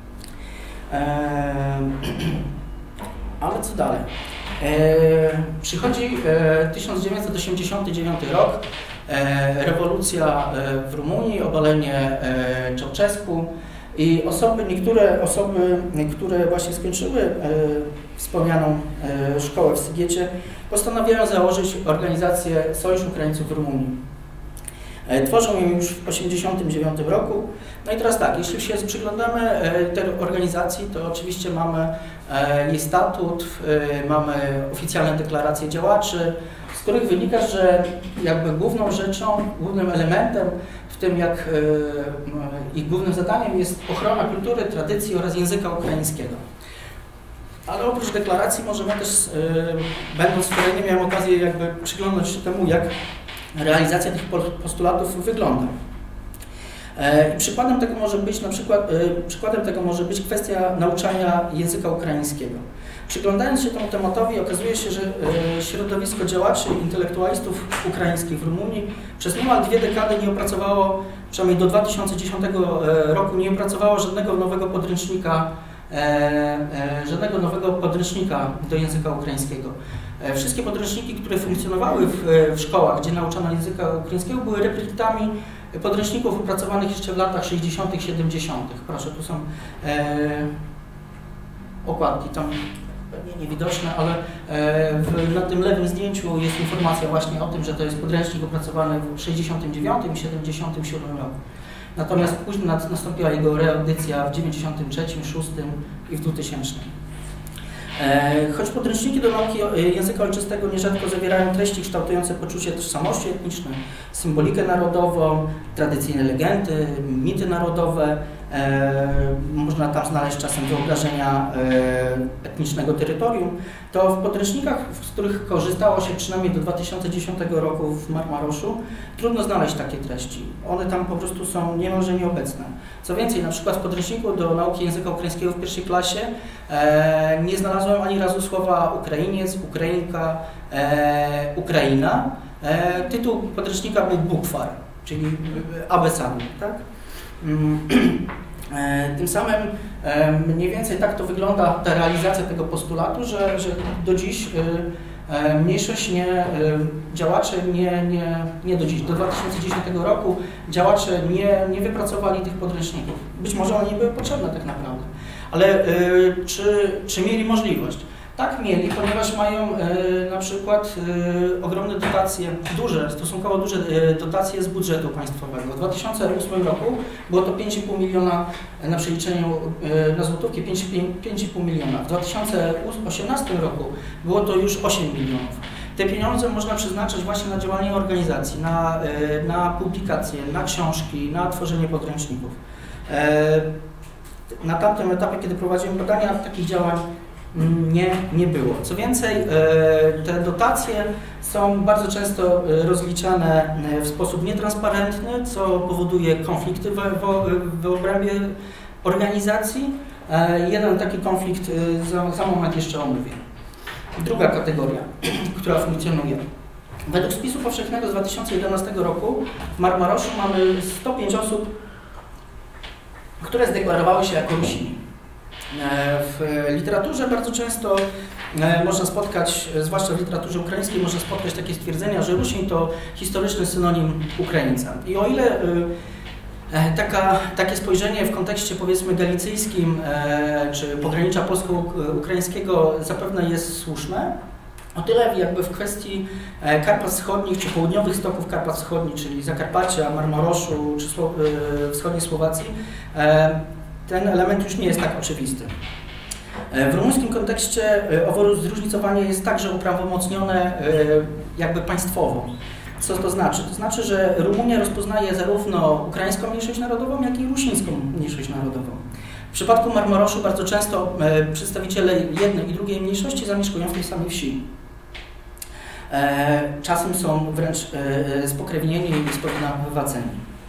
Ale co dalej? Przychodzi tysiąc dziewięćset osiemdziesiąty dziewiąty rok, rewolucja w Rumunii, obalenie Ceaușescu i osoby, niektóre osoby, które właśnie skończyły wspomnianą szkołę w Sygiecie, postanawiają założyć organizację Sojusz Ukraińców w Rumunii. Tworzą ją już w tysiąc dziewięćset osiemdziesiątym dziewiątym roku. No i teraz tak, jeśli się przyglądamy tej organizacji, to oczywiście mamy jej statut, mamy oficjalne deklaracje działaczy, z których wynika, że jakby główną rzeczą, głównym elementem w tym, jak ich głównym zadaniem jest ochrona kultury, tradycji oraz języka ukraińskiego. Ale oprócz deklaracji możemy też, będąc w terenie, miałem okazję jakby przyglądać się temu, jak realizacja tych postulatów wygląda. I przykładem tego może być na przykład, przykładem tego może być kwestia nauczania języka ukraińskiego. Przyglądając się temu tematowi, okazuje się, że środowisko działaczy, intelektualistów ukraińskich w Rumunii przez niemal dwie dekady nie opracowało, przynajmniej do dwa tysiące dziesiątego roku, nie opracowało żadnego nowego podręcznika, żadnego nowego podręcznika do języka ukraińskiego. Wszystkie podręczniki, które funkcjonowały w, w szkołach, gdzie nauczano języka ukraińskiego, były replikami podręczników opracowanych jeszcze w latach sześćdziesiątych, siedemdziesiątych. Proszę, tu są e, okładki, tam pewnie niewidoczne, ale e, w, na tym lewym zdjęciu jest informacja właśnie o tym, że to jest podręcznik opracowany w sześćdziesiątym dziewiątym i siedemdziesiątym siódmym roku. Natomiast później nastąpiła jego reedycja w dziewięćdziesiątym trzecim, szóstym i w dwutysięcznym. Choć podręczniki do nauki języka ojczystego nierzadko zawierają treści kształtujące poczucie tożsamości etnicznej, symbolikę narodową, tradycyjne legendy, mity narodowe, e, można tam znaleźć czasem wyobrażenia e, etnicznego terytorium, to w podręcznikach, z których korzystało się przynajmniej do dwa tysiące dziesiątego roku w Marmaroszu, trudno znaleźć takie treści. One tam po prostu są niemalże nieobecne. Co więcej, na przykład w podręczniku do nauki języka ukraińskiego w pierwszej klasie e, nie znalazłem ani razu słowa Ukrainiec, Ukrainka, e, Ukraina. E, tytuł podręcznika był Bukwar, czyli abecadny, tak? E, tym samym e, mniej więcej tak to wygląda ta realizacja tego postulatu, że, że do dziś e, mniejszość nie, e, działacze nie, nie, nie do dziś, do dwa tysiące dziesiątego roku działacze nie, nie wypracowali tych podręczników. Być może one nie były potrzebne tak naprawdę, ale e, czy, czy mieli możliwość? Tak mieli, ponieważ mają e, na przykład e, ogromne dotacje, duże, stosunkowo duże e, dotacje z budżetu państwowego. W dwa tysiące ósmym roku było to pięć i pół miliona na przeliczeniu e, na złotówki, pięć i pół miliona. W dwa tysiące osiemnastym roku było to już osiem milionów. Te pieniądze można przeznaczyć właśnie na działanie organizacji, na, e, na publikacje, na książki, na tworzenie podręczników. E, na tamtym etapie, kiedy prowadziłem badania, takich działań Nie, nie było. Co więcej, te dotacje są bardzo często rozliczane w sposób nietransparentny, co powoduje konflikty w obrębie organizacji. Jeden taki konflikt za, za moment jeszcze omówię. Druga kategoria, która funkcjonuje. Według spisu powszechnego z dwa tysiące jedenastego roku w Marmaroszu mamy sto pięć osób, które zdeklarowały się jako Rusini. W literaturze bardzo często można spotkać, zwłaszcza w literaturze ukraińskiej, można spotkać takie stwierdzenia, że Rusin to historyczny synonim Ukraińca. I o ile taka, takie spojrzenie w kontekście powiedzmy galicyjskim czy pogranicza polsko-ukraińskiego zapewne jest słuszne, o tyle jakby w kwestii Karpat Wschodnich czy południowych stoków Karpat Wschodnich, czyli Zakarpacia, Marmaroszu czy Sło wschodniej Słowacji, ten element już nie jest tak oczywisty. W rumuńskim kontekście owo zróżnicowanie jest także uprawomocnione jakby państwowo. Co to znaczy? To znaczy, że Rumunia rozpoznaje zarówno ukraińską mniejszość narodową, jak i rusińską mniejszość narodową. W przypadku Marmaroszu bardzo często przedstawiciele jednej i drugiej mniejszości zamieszkują w tej samej wsi. Czasem są wręcz spokrewnieni i spowinowaceni.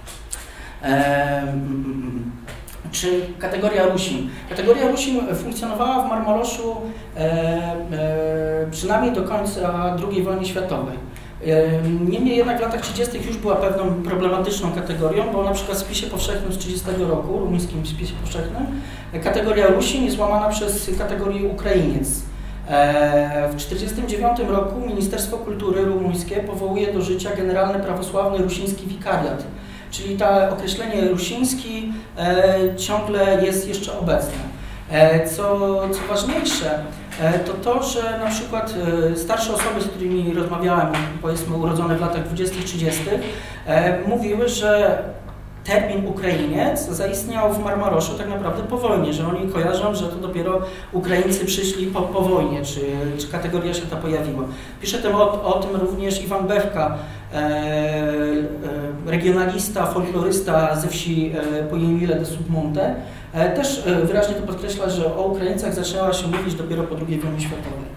Czy kategoria Rusin? Kategoria Rusin funkcjonowała w Marmaroszu e, e, przynajmniej do końca drugiej wojny światowej. E, niemniej jednak w latach trzydziestych już była pewną problematyczną kategorią, bo na przykład w spisie powszechnym z trzydziestego roku, rumuńskim spisie powszechnym, kategoria Rusin jest łamana przez kategorię Ukrainiec. E, w tysiąc dziewięćset czterdziestym dziewiątym roku Ministerstwo Kultury rumuńskie powołuje do życia Generalny Prawosławny Rusiński Wikariat. Czyli to określenie rusiński e, ciągle jest jeszcze obecne. E, co, co ważniejsze, e, to to, że na przykład e, starsze osoby, z którymi rozmawiałem, powiedzmy urodzone w latach dwudziestych, trzydziestych, e, mówiły, że termin Ukrainiec zaistniał w Marmaroszu tak naprawdę po wojnie, że oni kojarzą, że to dopiero Ukraińcy przyszli po, po wojnie, czy, czy kategoria się ta pojawiła. Pisze tym o, o tym również Iwan Bewka, e, e, regionalista, folklorysta ze wsi e, Pojemile de Submonte, e, też e, wyraźnie to podkreśla, że o Ukraińcach zaczęła się mówić dopiero po drugiej wojnie światowej.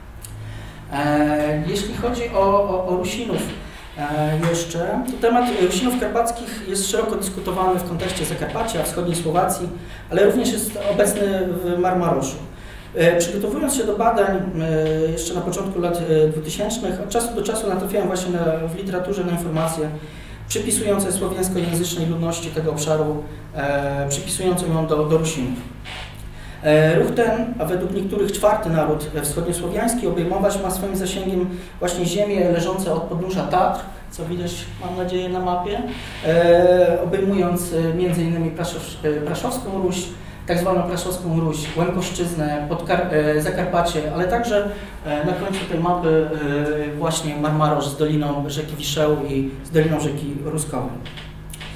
E, jeśli chodzi o, o, o Rusinów, E, jeszcze, to temat Rusinów karpackich jest szeroko dyskutowany w kontekście Zakarpacia, wschodniej Słowacji, ale również jest obecny w Marmaroszu. E, przygotowując się do badań e, jeszcze na początku lat dwutysięcznych, od czasu do czasu natrafiałem właśnie na, w literaturze na informacje przypisujące słowiańskojęzycznej ludności tego obszaru, e, przypisujące ją do, do Rusinów. Ruch ten, a według niektórych czwarty naród wschodniosłowiański, obejmować ma swoim zasięgiem właśnie ziemie leżące od podnóża Tatr, co widać, mam nadzieję, na mapie, e, obejmując między innymi Praszow, Praszowską Ruś, tak zwaną Praszowską Ruś, Łękoszczyznę, Podkar e, Zakarpacie, ale także e, na końcu tej mapy e, właśnie Marmarosz z doliną rzeki Wiszeł i z doliną rzeki Ruskowej.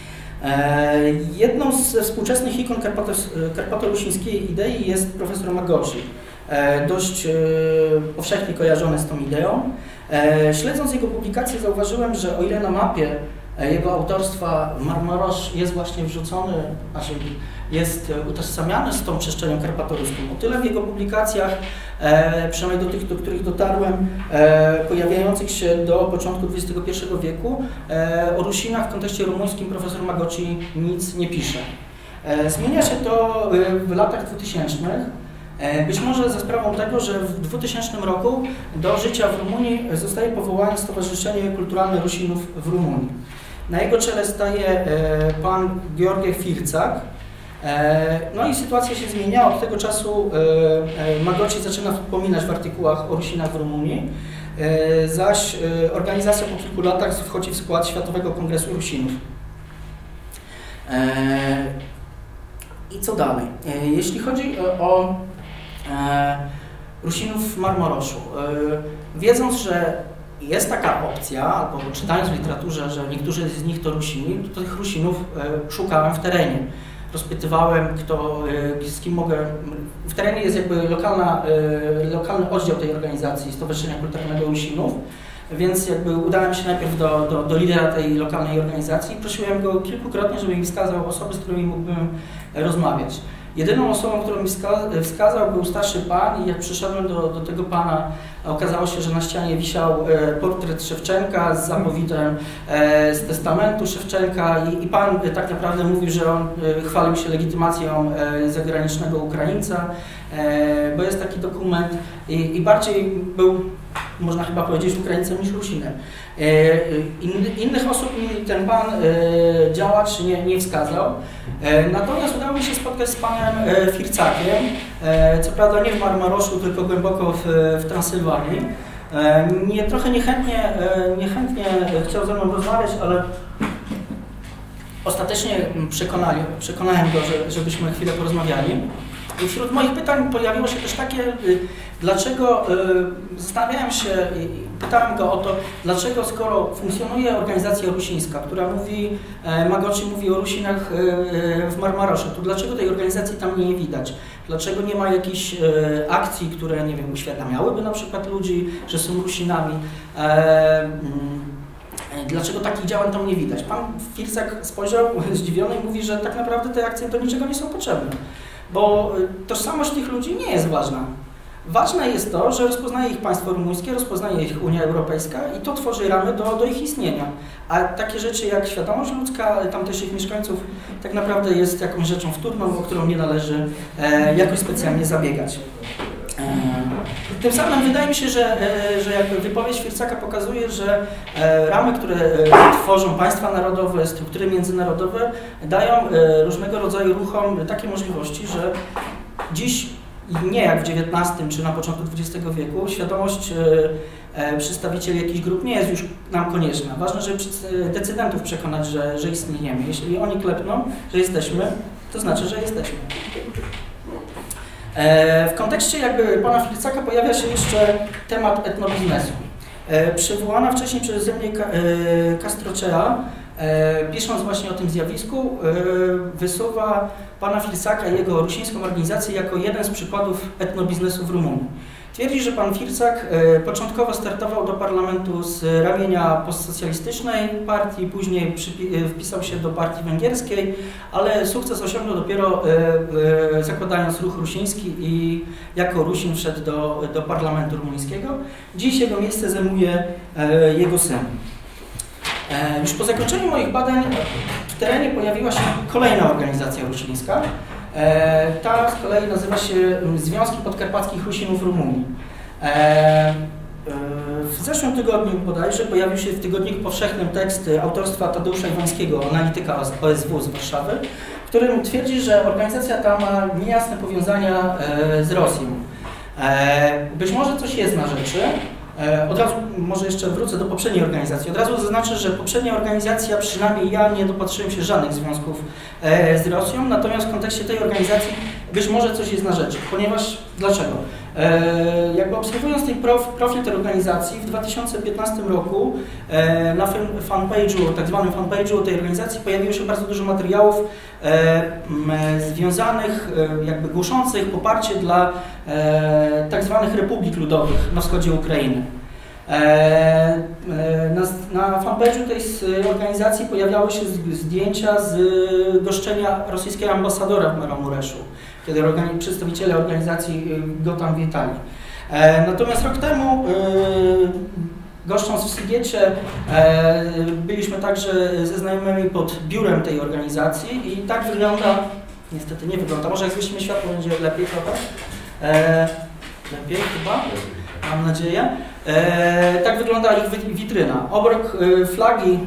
Jedną z współczesnych ikon karpato-rusińskiej idei jest profesor Magoczy, dość powszechnie kojarzony z tą ideą. Śledząc jego publikacje zauważyłem, że o ile na mapie jego autorstwa Marmarosz jest właśnie wrzucony, znaczy jest utożsamiany z tą przestrzenią karpatoruską, o tyle w jego publikacjach, e, przynajmniej do tych, do których dotarłem, e, pojawiających się do początku dwudziestego pierwszego wieku, e, o Rusinach w kontekście rumuńskim profesor Magoczy nic nie pisze. E, zmienia się to w latach dwutysięcznych, e, być może za sprawą tego, że w dwutysięcznym roku do życia w Rumunii zostaje powołane Stowarzyszenie Kulturalne Rusinów w Rumunii. Na jego czele staje e, pan Gheorghe Fircak. No i sytuacja się zmienia. Od tego czasu Magoczy zaczyna wspominać w artykułach o Rusinach w Rumunii, zaś organizacja po kilku latach wchodzi w skład Światowego Kongresu Rusinów. I co dalej? Jeśli chodzi o Rusinów w Marmaroszu, wiedząc, że jest taka opcja, albo czytając w literaturze, że niektórzy z nich to Rusini, to tych Rusinów szukałem w terenie. Rozpytywałem, kto, z kim mogę. W terenie jest jakby lokalna, lokalny oddział tej organizacji, Stowarzyszenia Kulturalnego Rusinów, więc jakby udałem się najpierw do, do, do lidera tej lokalnej organizacji i prosiłem go kilkukrotnie, żeby mi wskazał osoby, z którymi mógłbym rozmawiać. Jedyną osobą, którą mi wskazał, był starszy pan i jak przyszedłem do, do tego pana, okazało się, że na ścianie wisiał portret Szewczenka z zapowitem z testamentu Szewczenka i, i pan tak naprawdę mówił, że on chwalił się legitymacją zagranicznego Ukraińca, bo jest taki dokument i, i bardziej był można chyba powiedzieć, Ukraińcem niż Rusinem. In, innych osób mi ten pan działacz nie, nie wskazał. Natomiast udało mi się spotkać z panem Fircakiem, co prawda nie w Marmaroszu, tylko głęboko w, w Transylwanii. Nie, trochę niechętnie, niechętnie chciał ze mną rozmawiać, ale ostatecznie przekonali, przekonałem go, że, żebyśmy chwilę porozmawiali. I wśród moich pytań pojawiło się też takie, dlaczego, zastanawiałem się, pytałem go o to, dlaczego skoro funkcjonuje organizacja rusińska, która mówi, Magoczy mówi o Rusinach w Marmaroszu, to dlaczego tej organizacji tam nie widać? Dlaczego nie ma jakichś akcji, które, nie wiem, uświadamiałyby na przykład ludzi, że są Rusinami? Dlaczego takich działań tam nie widać? Pan Fircak spojrzał zdziwiony i mówi, że tak naprawdę te akcje do niczego nie są potrzebne, bo tożsamość tych ludzi nie jest ważna. Ważne jest to, że rozpoznaje ich państwo rumuńskie, rozpoznaje ich Unia Europejska i to tworzy ramy do, do ich istnienia. A takie rzeczy jak świadomość ludzka tamtejszych mieszkańców tak naprawdę jest jakąś rzeczą wtórną, o którą nie należy e, jakoś specjalnie zabiegać. Tym samym wydaje mi się, że, że jakby wypowiedź Fircaka pokazuje, że ramy, które tworzą państwa narodowe, struktury międzynarodowe dają różnego rodzaju ruchom takie możliwości, że dziś nie jak w dziewiętnastym czy na początku dwudziestego wieku świadomość przedstawicieli jakichś grup nie jest już nam konieczna. Ważne, żeby decydentów przekonać, że, że istniejemy. Jeśli oni klepną, że jesteśmy, to znaczy, że jesteśmy. W kontekście jakby pana Fircaka pojawia się jeszcze temat etnobiznesu. Przywołana wcześniej przeze mnie Castrochea, pisząc właśnie o tym zjawisku, wysuwa pana Fircaka i jego rusińską organizację jako jeden z przykładów etnobiznesu w Rumunii. Twierdzi, że pan Fircak początkowo startował do parlamentu z ramienia postsocjalistycznej partii, później wpisał się do partii węgierskiej, ale sukces osiągnął dopiero zakładając ruch rusiński i jako Rusin wszedł do, do parlamentu rumuńskiego. Dziś jego miejsce zajmuje jego syn. Już po zakończeniu moich badań w terenie pojawiła się kolejna organizacja rusińska. Ta z kolei nazywa się Związki Podkarpackich Rusinów Rumunii. W zeszłym tygodniu bodajże pojawił się w Tygodniku Powszechnym tekst autorstwa Tadeusza Iwańskiego, analityka O S W z Warszawy, w którym twierdzi, że organizacja ta ma niejasne powiązania z Rosją. Być może coś jest na rzeczy. Od razu może jeszcze wrócę do poprzedniej organizacji. Od razu zaznaczę, że poprzednia organizacja, przynajmniej ja nie dopatrzyłem się żadnych związków z Rosją, natomiast w kontekście tej organizacji być może coś jest na rzeczy, ponieważ dlaczego? Jakby obserwując ten profil tej organizacji w dwa tysiące piętnastym roku na fanpage'u, tak zwanym fanpage'u tej organizacji pojawiło się bardzo dużo materiałów związanych, jakby głoszących poparcie dla tak zwanych republik ludowych na wschodzie Ukrainy. Na, na fanpage'u tej organizacji pojawiały się zdjęcia z goszczenia rosyjskiego ambasadora w Maramureszu, kiedy organi przedstawiciele organizacji go tam witali. Natomiast rok temu, goszcząc w Sygiecie, byliśmy także ze znajomymi pod biurem tej organizacji i tak wygląda, niestety nie wygląda, może jak zwiesimy światło będzie lepiej trochę, lepiej chyba, mam nadzieję. Tak wygląda ich witryna. Obok flagi,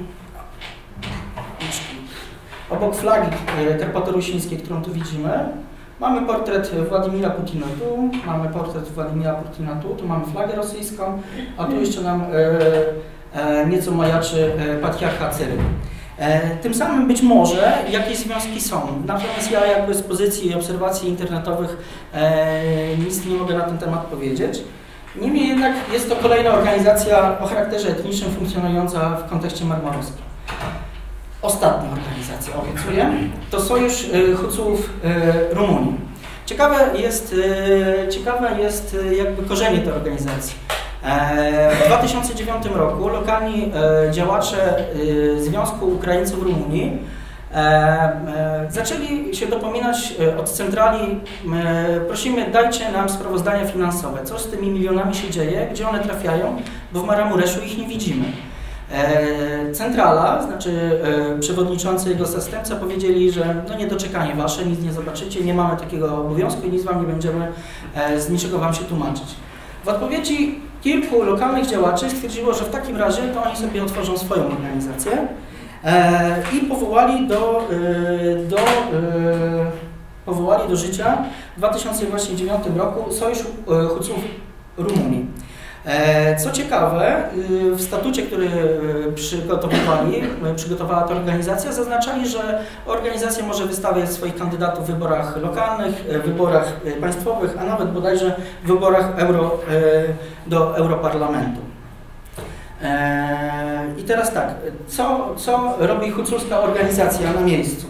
obok flagi karpato-rusińskiej, którą tu widzimy, mamy portret Władimira Putina tu, mamy portret Władimira Putina tu, tu mamy flagę rosyjską, a tu jeszcze nam e, e, nieco majaczy e, patriarcha Cyryl. E, tym samym być może jakieś związki są, natomiast ja jakby z pozycji obserwacji internetowych e, nic nie mogę na ten temat powiedzieć. Niemniej jednak jest to kolejna organizacja o charakterze etnicznym funkcjonująca w kontekście marmarowskim. Ostatnia organizacja, obiecuję, to Sojusz Huców Rumunii. Ciekawe jest, ciekawe jest jakby korzenie tej organizacji. W dwa tysiące dziewiątym roku lokalni działacze Związku Ukraińców Rumunii zaczęli się dopominać od centrali, prosimy, dajcie nam sprawozdania finansowe, co z tymi milionami się dzieje, gdzie one trafiają, bo w Maramureszu ich nie widzimy. Centrala, znaczy przewodniczący i jego zastępca powiedzieli, że no niedoczekanie wasze, nic nie zobaczycie, nie mamy takiego obowiązku i nic wam nie będziemy z niczego wam się tłumaczyć. W odpowiedzi kilku lokalnych działaczy stwierdziło, że w takim razie to oni sobie otworzą swoją organizację e, i powołali do, e, do, e, powołali do życia w dwa tysiące dziewiątym roku Sojusz Huców Rumunii. Co ciekawe, w statucie, który przygotowywali, przygotowała ta organizacja, zaznaczali, że organizacja może wystawiać swoich kandydatów w wyborach lokalnych, w wyborach państwowych, a nawet bodajże w wyborach euro, do Europarlamentu. I teraz tak, co, co robi huculska organizacja na miejscu?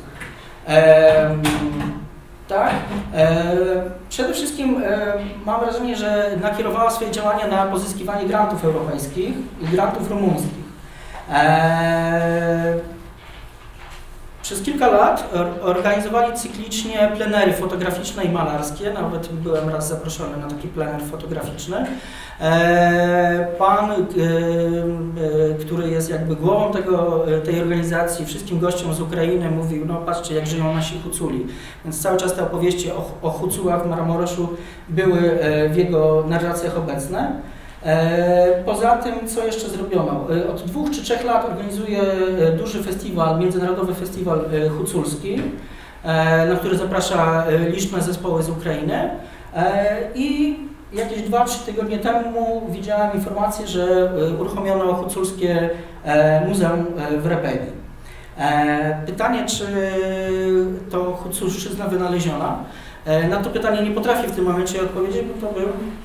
Tak? E, przede wszystkim e, mam wrażenie, że nakierowała swoje działania na pozyskiwanie grantów europejskich i grantów rumuńskich. E, przez kilka lat organizowali cyklicznie plenery fotograficzne i malarskie, nawet byłem raz zaproszony na taki plener fotograficzny. E, pan, e, e, który jest jakby głową tego, tej organizacji, wszystkim gościom z Ukrainy mówił, no patrzcie jak żyją nasi Huculi. Więc cały czas te opowieści o, o Hucułach w Marmoroszu były w jego narracjach obecne. E, poza tym, co jeszcze zrobiono? E, od dwóch czy trzech lat organizuje duży festiwal, międzynarodowy festiwal e, huculski, e, na który zaprasza liczne zespoły z Ukrainy e, i jakieś dwa trzy tygodnie temu widziałem informację, że uruchomiono huculskie e, muzeum w Repedii. E, pytanie, czy to huculszczyzna wynaleziona? E, na to pytanie nie potrafię w tym momencie odpowiedzieć, bo to był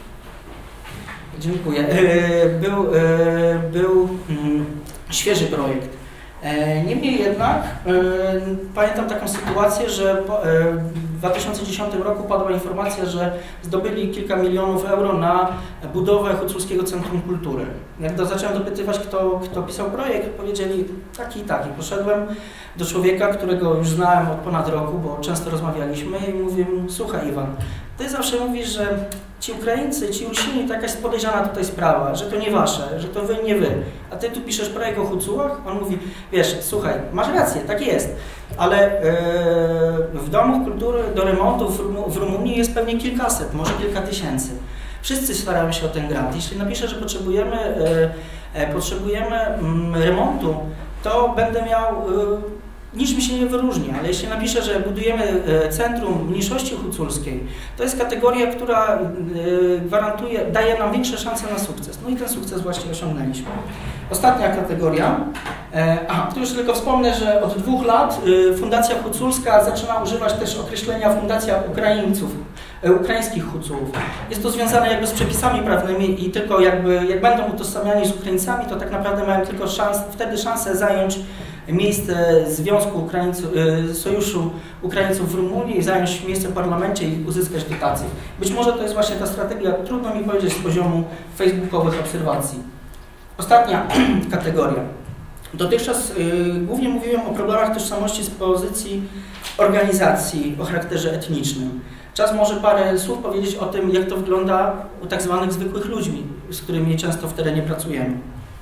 Dziękuję. Był, był świeży projekt. Niemniej jednak pamiętam taką sytuację, że w dwa tysiące dziesiątym roku padła informacja, że zdobyli kilka milionów euro na budowę Huculskiego Centrum Kultury. Jak do, zacząłem dopytywać, kto, kto pisał projekt, powiedzieli taki i taki. Poszedłem do człowieka, którego już znałem od ponad roku, bo często rozmawialiśmy i mówię, słuchaj Iwan, ty zawsze mówisz, że ci Ukraińcy, ci Rusini to jakaś podejrzana tutaj sprawa, że to nie wasze, że to wy, nie wy. A ty tu piszesz projekt o Hucułach? On mówi, wiesz, słuchaj, masz rację, tak jest, ale yy, w domach kultury do remontu w, w Rumunii jest pewnie kilkaset, może kilka tysięcy. Wszyscy starają się o ten grant. Jeśli napiszę, że potrzebujemy, yy, yy, potrzebujemy yy, remontu, to będę miał yy, nic mi się nie wyróżni, ale jeśli napiszę, że budujemy Centrum Mniejszości Huculskiej, to jest kategoria, która gwarantuje, daje nam większe szanse na sukces. No i ten sukces właśnie osiągnęliśmy. Ostatnia kategoria, a tu już tylko wspomnę, że od dwóch lat Fundacja Huculska zaczyna używać też określenia Fundacja Ukraińców, ukraińskich Hucułów. Jest to związane jakby z przepisami prawnymi i tylko jakby, jak będą utożsamiani z Ukraińcami, to tak naprawdę mają tylko szans, wtedy szansę zająć miejsce Związku Ukraińców, Sojuszu Ukraińców w Rumunii, zająć miejsce w parlamencie i uzyskać dotacje. Być może to jest właśnie ta strategia, trudno mi powiedzieć z poziomu facebookowych obserwacji. Ostatnia kategoria. Dotychczas y, głównie mówiłem o problemach tożsamości z pozycji organizacji o charakterze etnicznym. Czas może parę słów powiedzieć o tym, jak to wygląda u tak zwanych zwykłych ludzi, z którymi często w terenie pracujemy.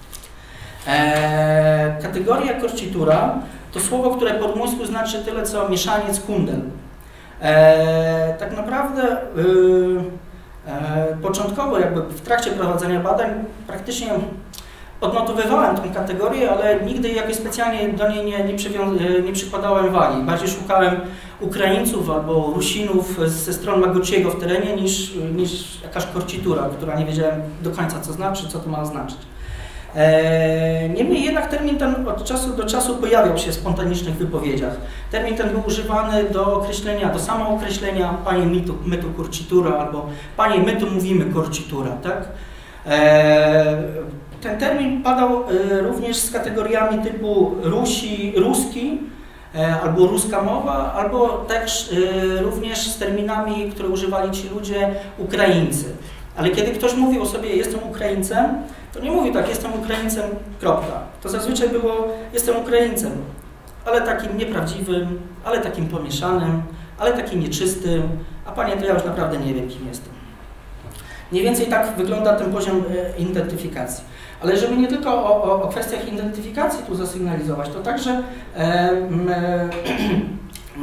E, kategoria korcitura to słowo, które po rumuńsku znaczy tyle co mieszaniec kundel. E, tak naprawdę y, e, początkowo, jakby w trakcie prowadzenia badań, praktycznie odnotowywałem tę kategorię, ale nigdy jakoś specjalnie do niej nie, nie, nie przykładałem wagi. Bardziej szukałem Ukraińców albo Rusinów ze stron Magociego w terenie niż, niż jakaś korcitura, która nie wiedziałem do końca co znaczy, co to ma oznaczać. E, Niemniej jednak termin ten od czasu do czasu pojawiał się w spontanicznych wypowiedziach. Termin ten był używany do określenia, do samookreślenia panie my tu, my tu korcitura albo panie my tu mówimy korcitura, tak? E, ten termin padał e, również z kategoriami typu Rusi, ruski e, albo ruska mowa, albo też e, również z terminami, które używali ci ludzie Ukraińcy. Ale kiedy ktoś mówił o sobie jestem Ukraińcem, to nie mówi tak, jestem Ukraińcem, kropka. To zazwyczaj było, jestem Ukraińcem, ale takim nieprawdziwym, ale takim pomieszanym, ale takim nieczystym, a panie, to ja już naprawdę nie wiem, kim jestem. Mniej więcej tak wygląda ten poziom e, identyfikacji. Ale żeby nie tylko o, o, o kwestiach identyfikacji tu zasygnalizować, to także e, e,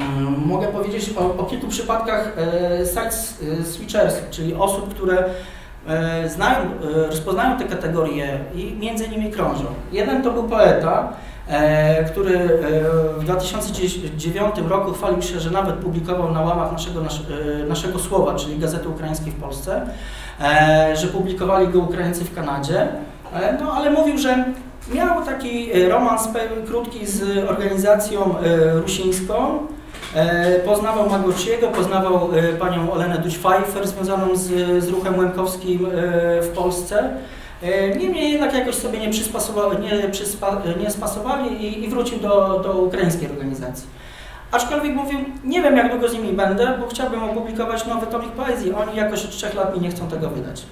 mogę powiedzieć o, o kilku przypadkach e, side switchers, czyli osób, które znają, rozpoznają te kategorie i między nimi krążą. Jeden to był poeta, który w dwa tysiące dziewiątym roku chwalił się, że nawet publikował na łamach naszego, naszego Słowa, czyli Gazety Ukraińskiej w Polsce, że publikowali go Ukraińcy w Kanadzie, no ale mówił, że miał taki romans krótki z organizacją rusińską, poznawał Magociego, poznawał panią Olenę Duś-Pfeiffer związaną z, z ruchem łemkowskim w Polsce. Niemniej jednak jakoś sobie nie, nie, przyspa, nie spasowali i, i wrócił do, do ukraińskiej organizacji. Aczkolwiek mówił, nie wiem jak długo z nimi będę, bo chciałbym opublikować nowy tomik poezji, oni jakoś od trzech lat mi nie chcą tego wydać.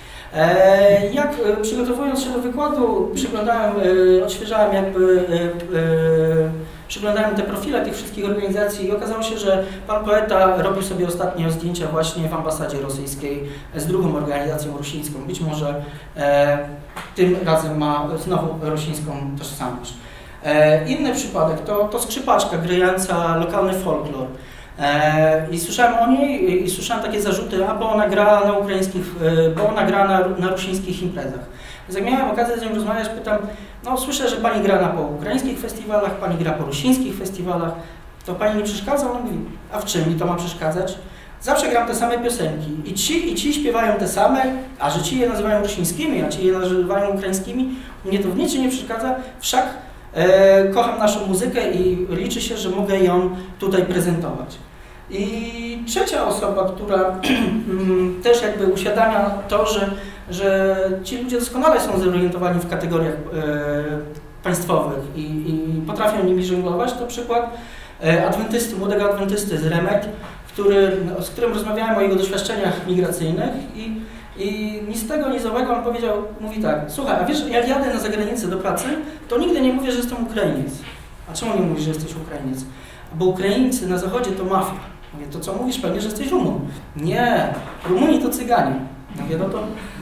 E, jak e, przygotowując się do wykładu, przyglądałem, e, odświeżałem jakby, e, e, przyglądałem te profile tych wszystkich organizacji i okazało się, że pan poeta robił sobie ostatnio zdjęcia właśnie w ambasadzie rosyjskiej z drugą organizacją rusińską. Być może e, tym razem ma znowu rosyjską tożsamość. E, inny przypadek to, to skrzypaczka grająca lokalny folklor. E, I słyszałem o niej i słyszałem takie zarzuty, a bo ona gra na ukraińskich, bo ona gra na, na rusińskich imprezach. Więc jak miałem okazję z nią rozmawiać, pytam, no słyszę, że pani gra na po ukraińskich festiwalach, pani gra po rusińskich festiwalach, to pani nie przeszkadza? Ona mówi, a w czym mi to ma przeszkadzać? Zawsze gram te same piosenki i ci, i ci śpiewają te same, a że ci je nazywają rusińskimi, a ci je nazywają ukraińskimi, mnie to w niczym nie przeszkadza, wszak e, kocham naszą muzykę i liczy się, że mogę ją tutaj prezentować. I trzecia osoba, która też jakby uświadamia to, że, że ci ludzie doskonale są zorientowani w kategoriach e, państwowych i, i potrafią nimi żonglować, to przykład e, adwentysty, młodego adwentysty z Remek, który, z którym rozmawiałem o jego doświadczeniach migracyjnych i, i ni z tego, ni z owego on powiedział, mówi tak, słuchaj, a wiesz, jak jadę na zagranicę do pracy, to nigdy nie mówię, że jestem Ukrainiec. A czemu nie mówisz, że jesteś Ukrainiec? Bo Ukraińcy na zachodzie to mafia. Mówię, to co mówisz? Pewnie, że jesteś Rumun. Nie, Rumuni to Cyganie. Mówię, no to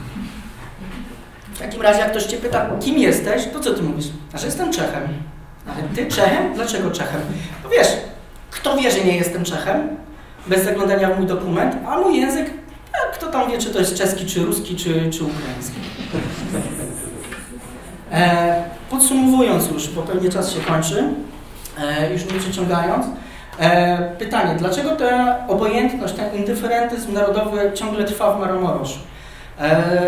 w takim razie jak ktoś cię pyta, kim jesteś, to co ty mówisz? A że jestem Czechem. Ale ty Czechem? Dlaczego Czechem? No wiesz, kto wie, że nie jestem Czechem? Bez zaglądania w mój dokument, a mój język, kto tam wie, czy to jest czeski, czy ruski, czy, czy ukraiński. E, podsumowując już, bo pewnie czas się kończy, e, już nie przeciągając, e, pytanie, dlaczego ta obojętność, ten indyferentyzm narodowy ciągle trwa w Maromoroszu? E,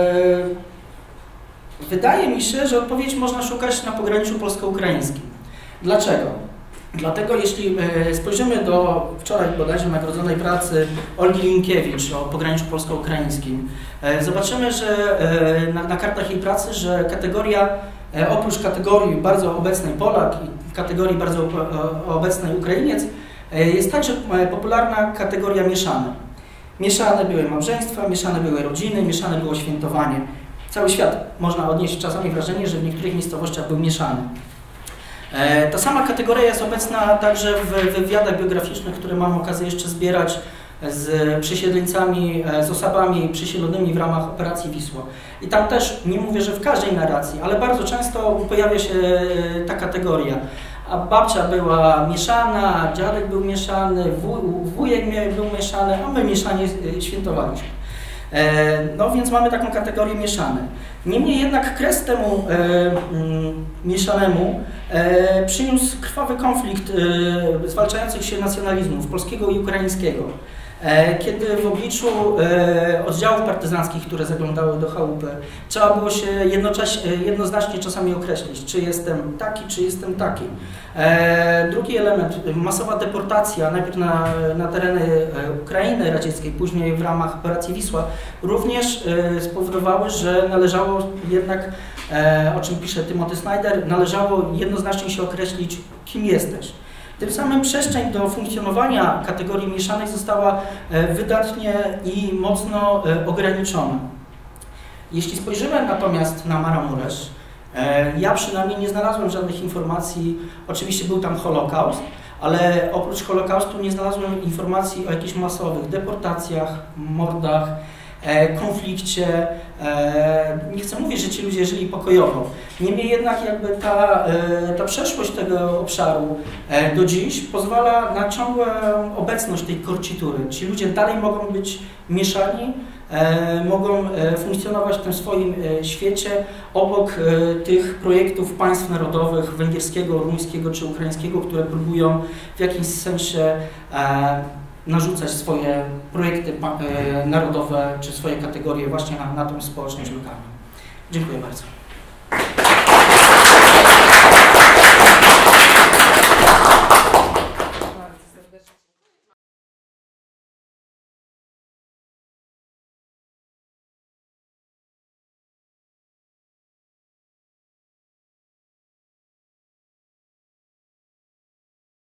wydaje mi się, że odpowiedź można szukać na pograniczu polsko-ukraińskim. Dlaczego? Dlatego jeśli spojrzymy do wczoraj bodajże nagrodzonej pracy Olgi Linkiewicz o pograniczu polsko-ukraińskim, zobaczymy, że na, na kartach jej pracy, że kategoria, oprócz kategorii bardzo obecnej Polak i kategorii bardzo obecnej Ukrainiec, jest także popularna kategoria mieszane. Mieszane były małżeństwa, mieszane były rodziny, mieszane było świętowanie. Cały świat można odnieść czasami wrażenie, że w niektórych miejscowościach był mieszany. Ta sama kategoria jest obecna także w wywiadach biograficznych, które mam okazję jeszcze zbierać z przesiedleńcami, z osobami przesiedlonymi w ramach operacji Wisła. I tam też, nie mówię, że w każdej narracji, ale bardzo często pojawia się ta kategoria. A babcia była mieszana, dziadek był mieszany, wujek był mieszany, a my mieszanie świętowaliśmy. No więc mamy taką kategorię mieszane. Niemniej jednak kres temu e, mm, mieszanemu e, przyniósł krwawy konflikt e, zwalczających się nacjonalizmów polskiego i ukraińskiego. E, kiedy w obliczu e, oddziałów partyzanckich, które zaglądały do chałupy, trzeba było się jednocześnie, jednoznacznie czasami określić, czy jestem taki, czy jestem taki. E, drugi element, masowa deportacja, najpierw na, na tereny Ukrainy radzieckiej, później w ramach operacji Wisła, również e, spowodowały, że należało jednak, e, o czym pisze Timothy Snyder, należało jednoznacznie się określić, kim jesteś. Tym samym przestrzeń do funkcjonowania kategorii mieszanej została wydatnie i mocno ograniczona. Jeśli spojrzymy natomiast na Maromoresz, ja przynajmniej nie znalazłem żadnych informacji, oczywiście był tam Holokaust, ale oprócz Holokaustu nie znalazłem informacji o jakichś masowych deportacjach, mordach. konflikcie. Nie chcę mówić, że ci ludzie żyli pokojowo. Niemniej jednak jakby ta, ta przeszłość tego obszaru do dziś pozwala na ciągłą obecność tej korcitury. Ci ludzie dalej mogą być mieszani, mogą funkcjonować w tym swoim świecie obok tych projektów państw narodowych węgierskiego, rumuńskiego czy ukraińskiego, które próbują w jakimś sensie narzucać swoje projekty narodowe czy swoje kategorie właśnie na, na tą społeczność lokalną. Dziękuję bardzo.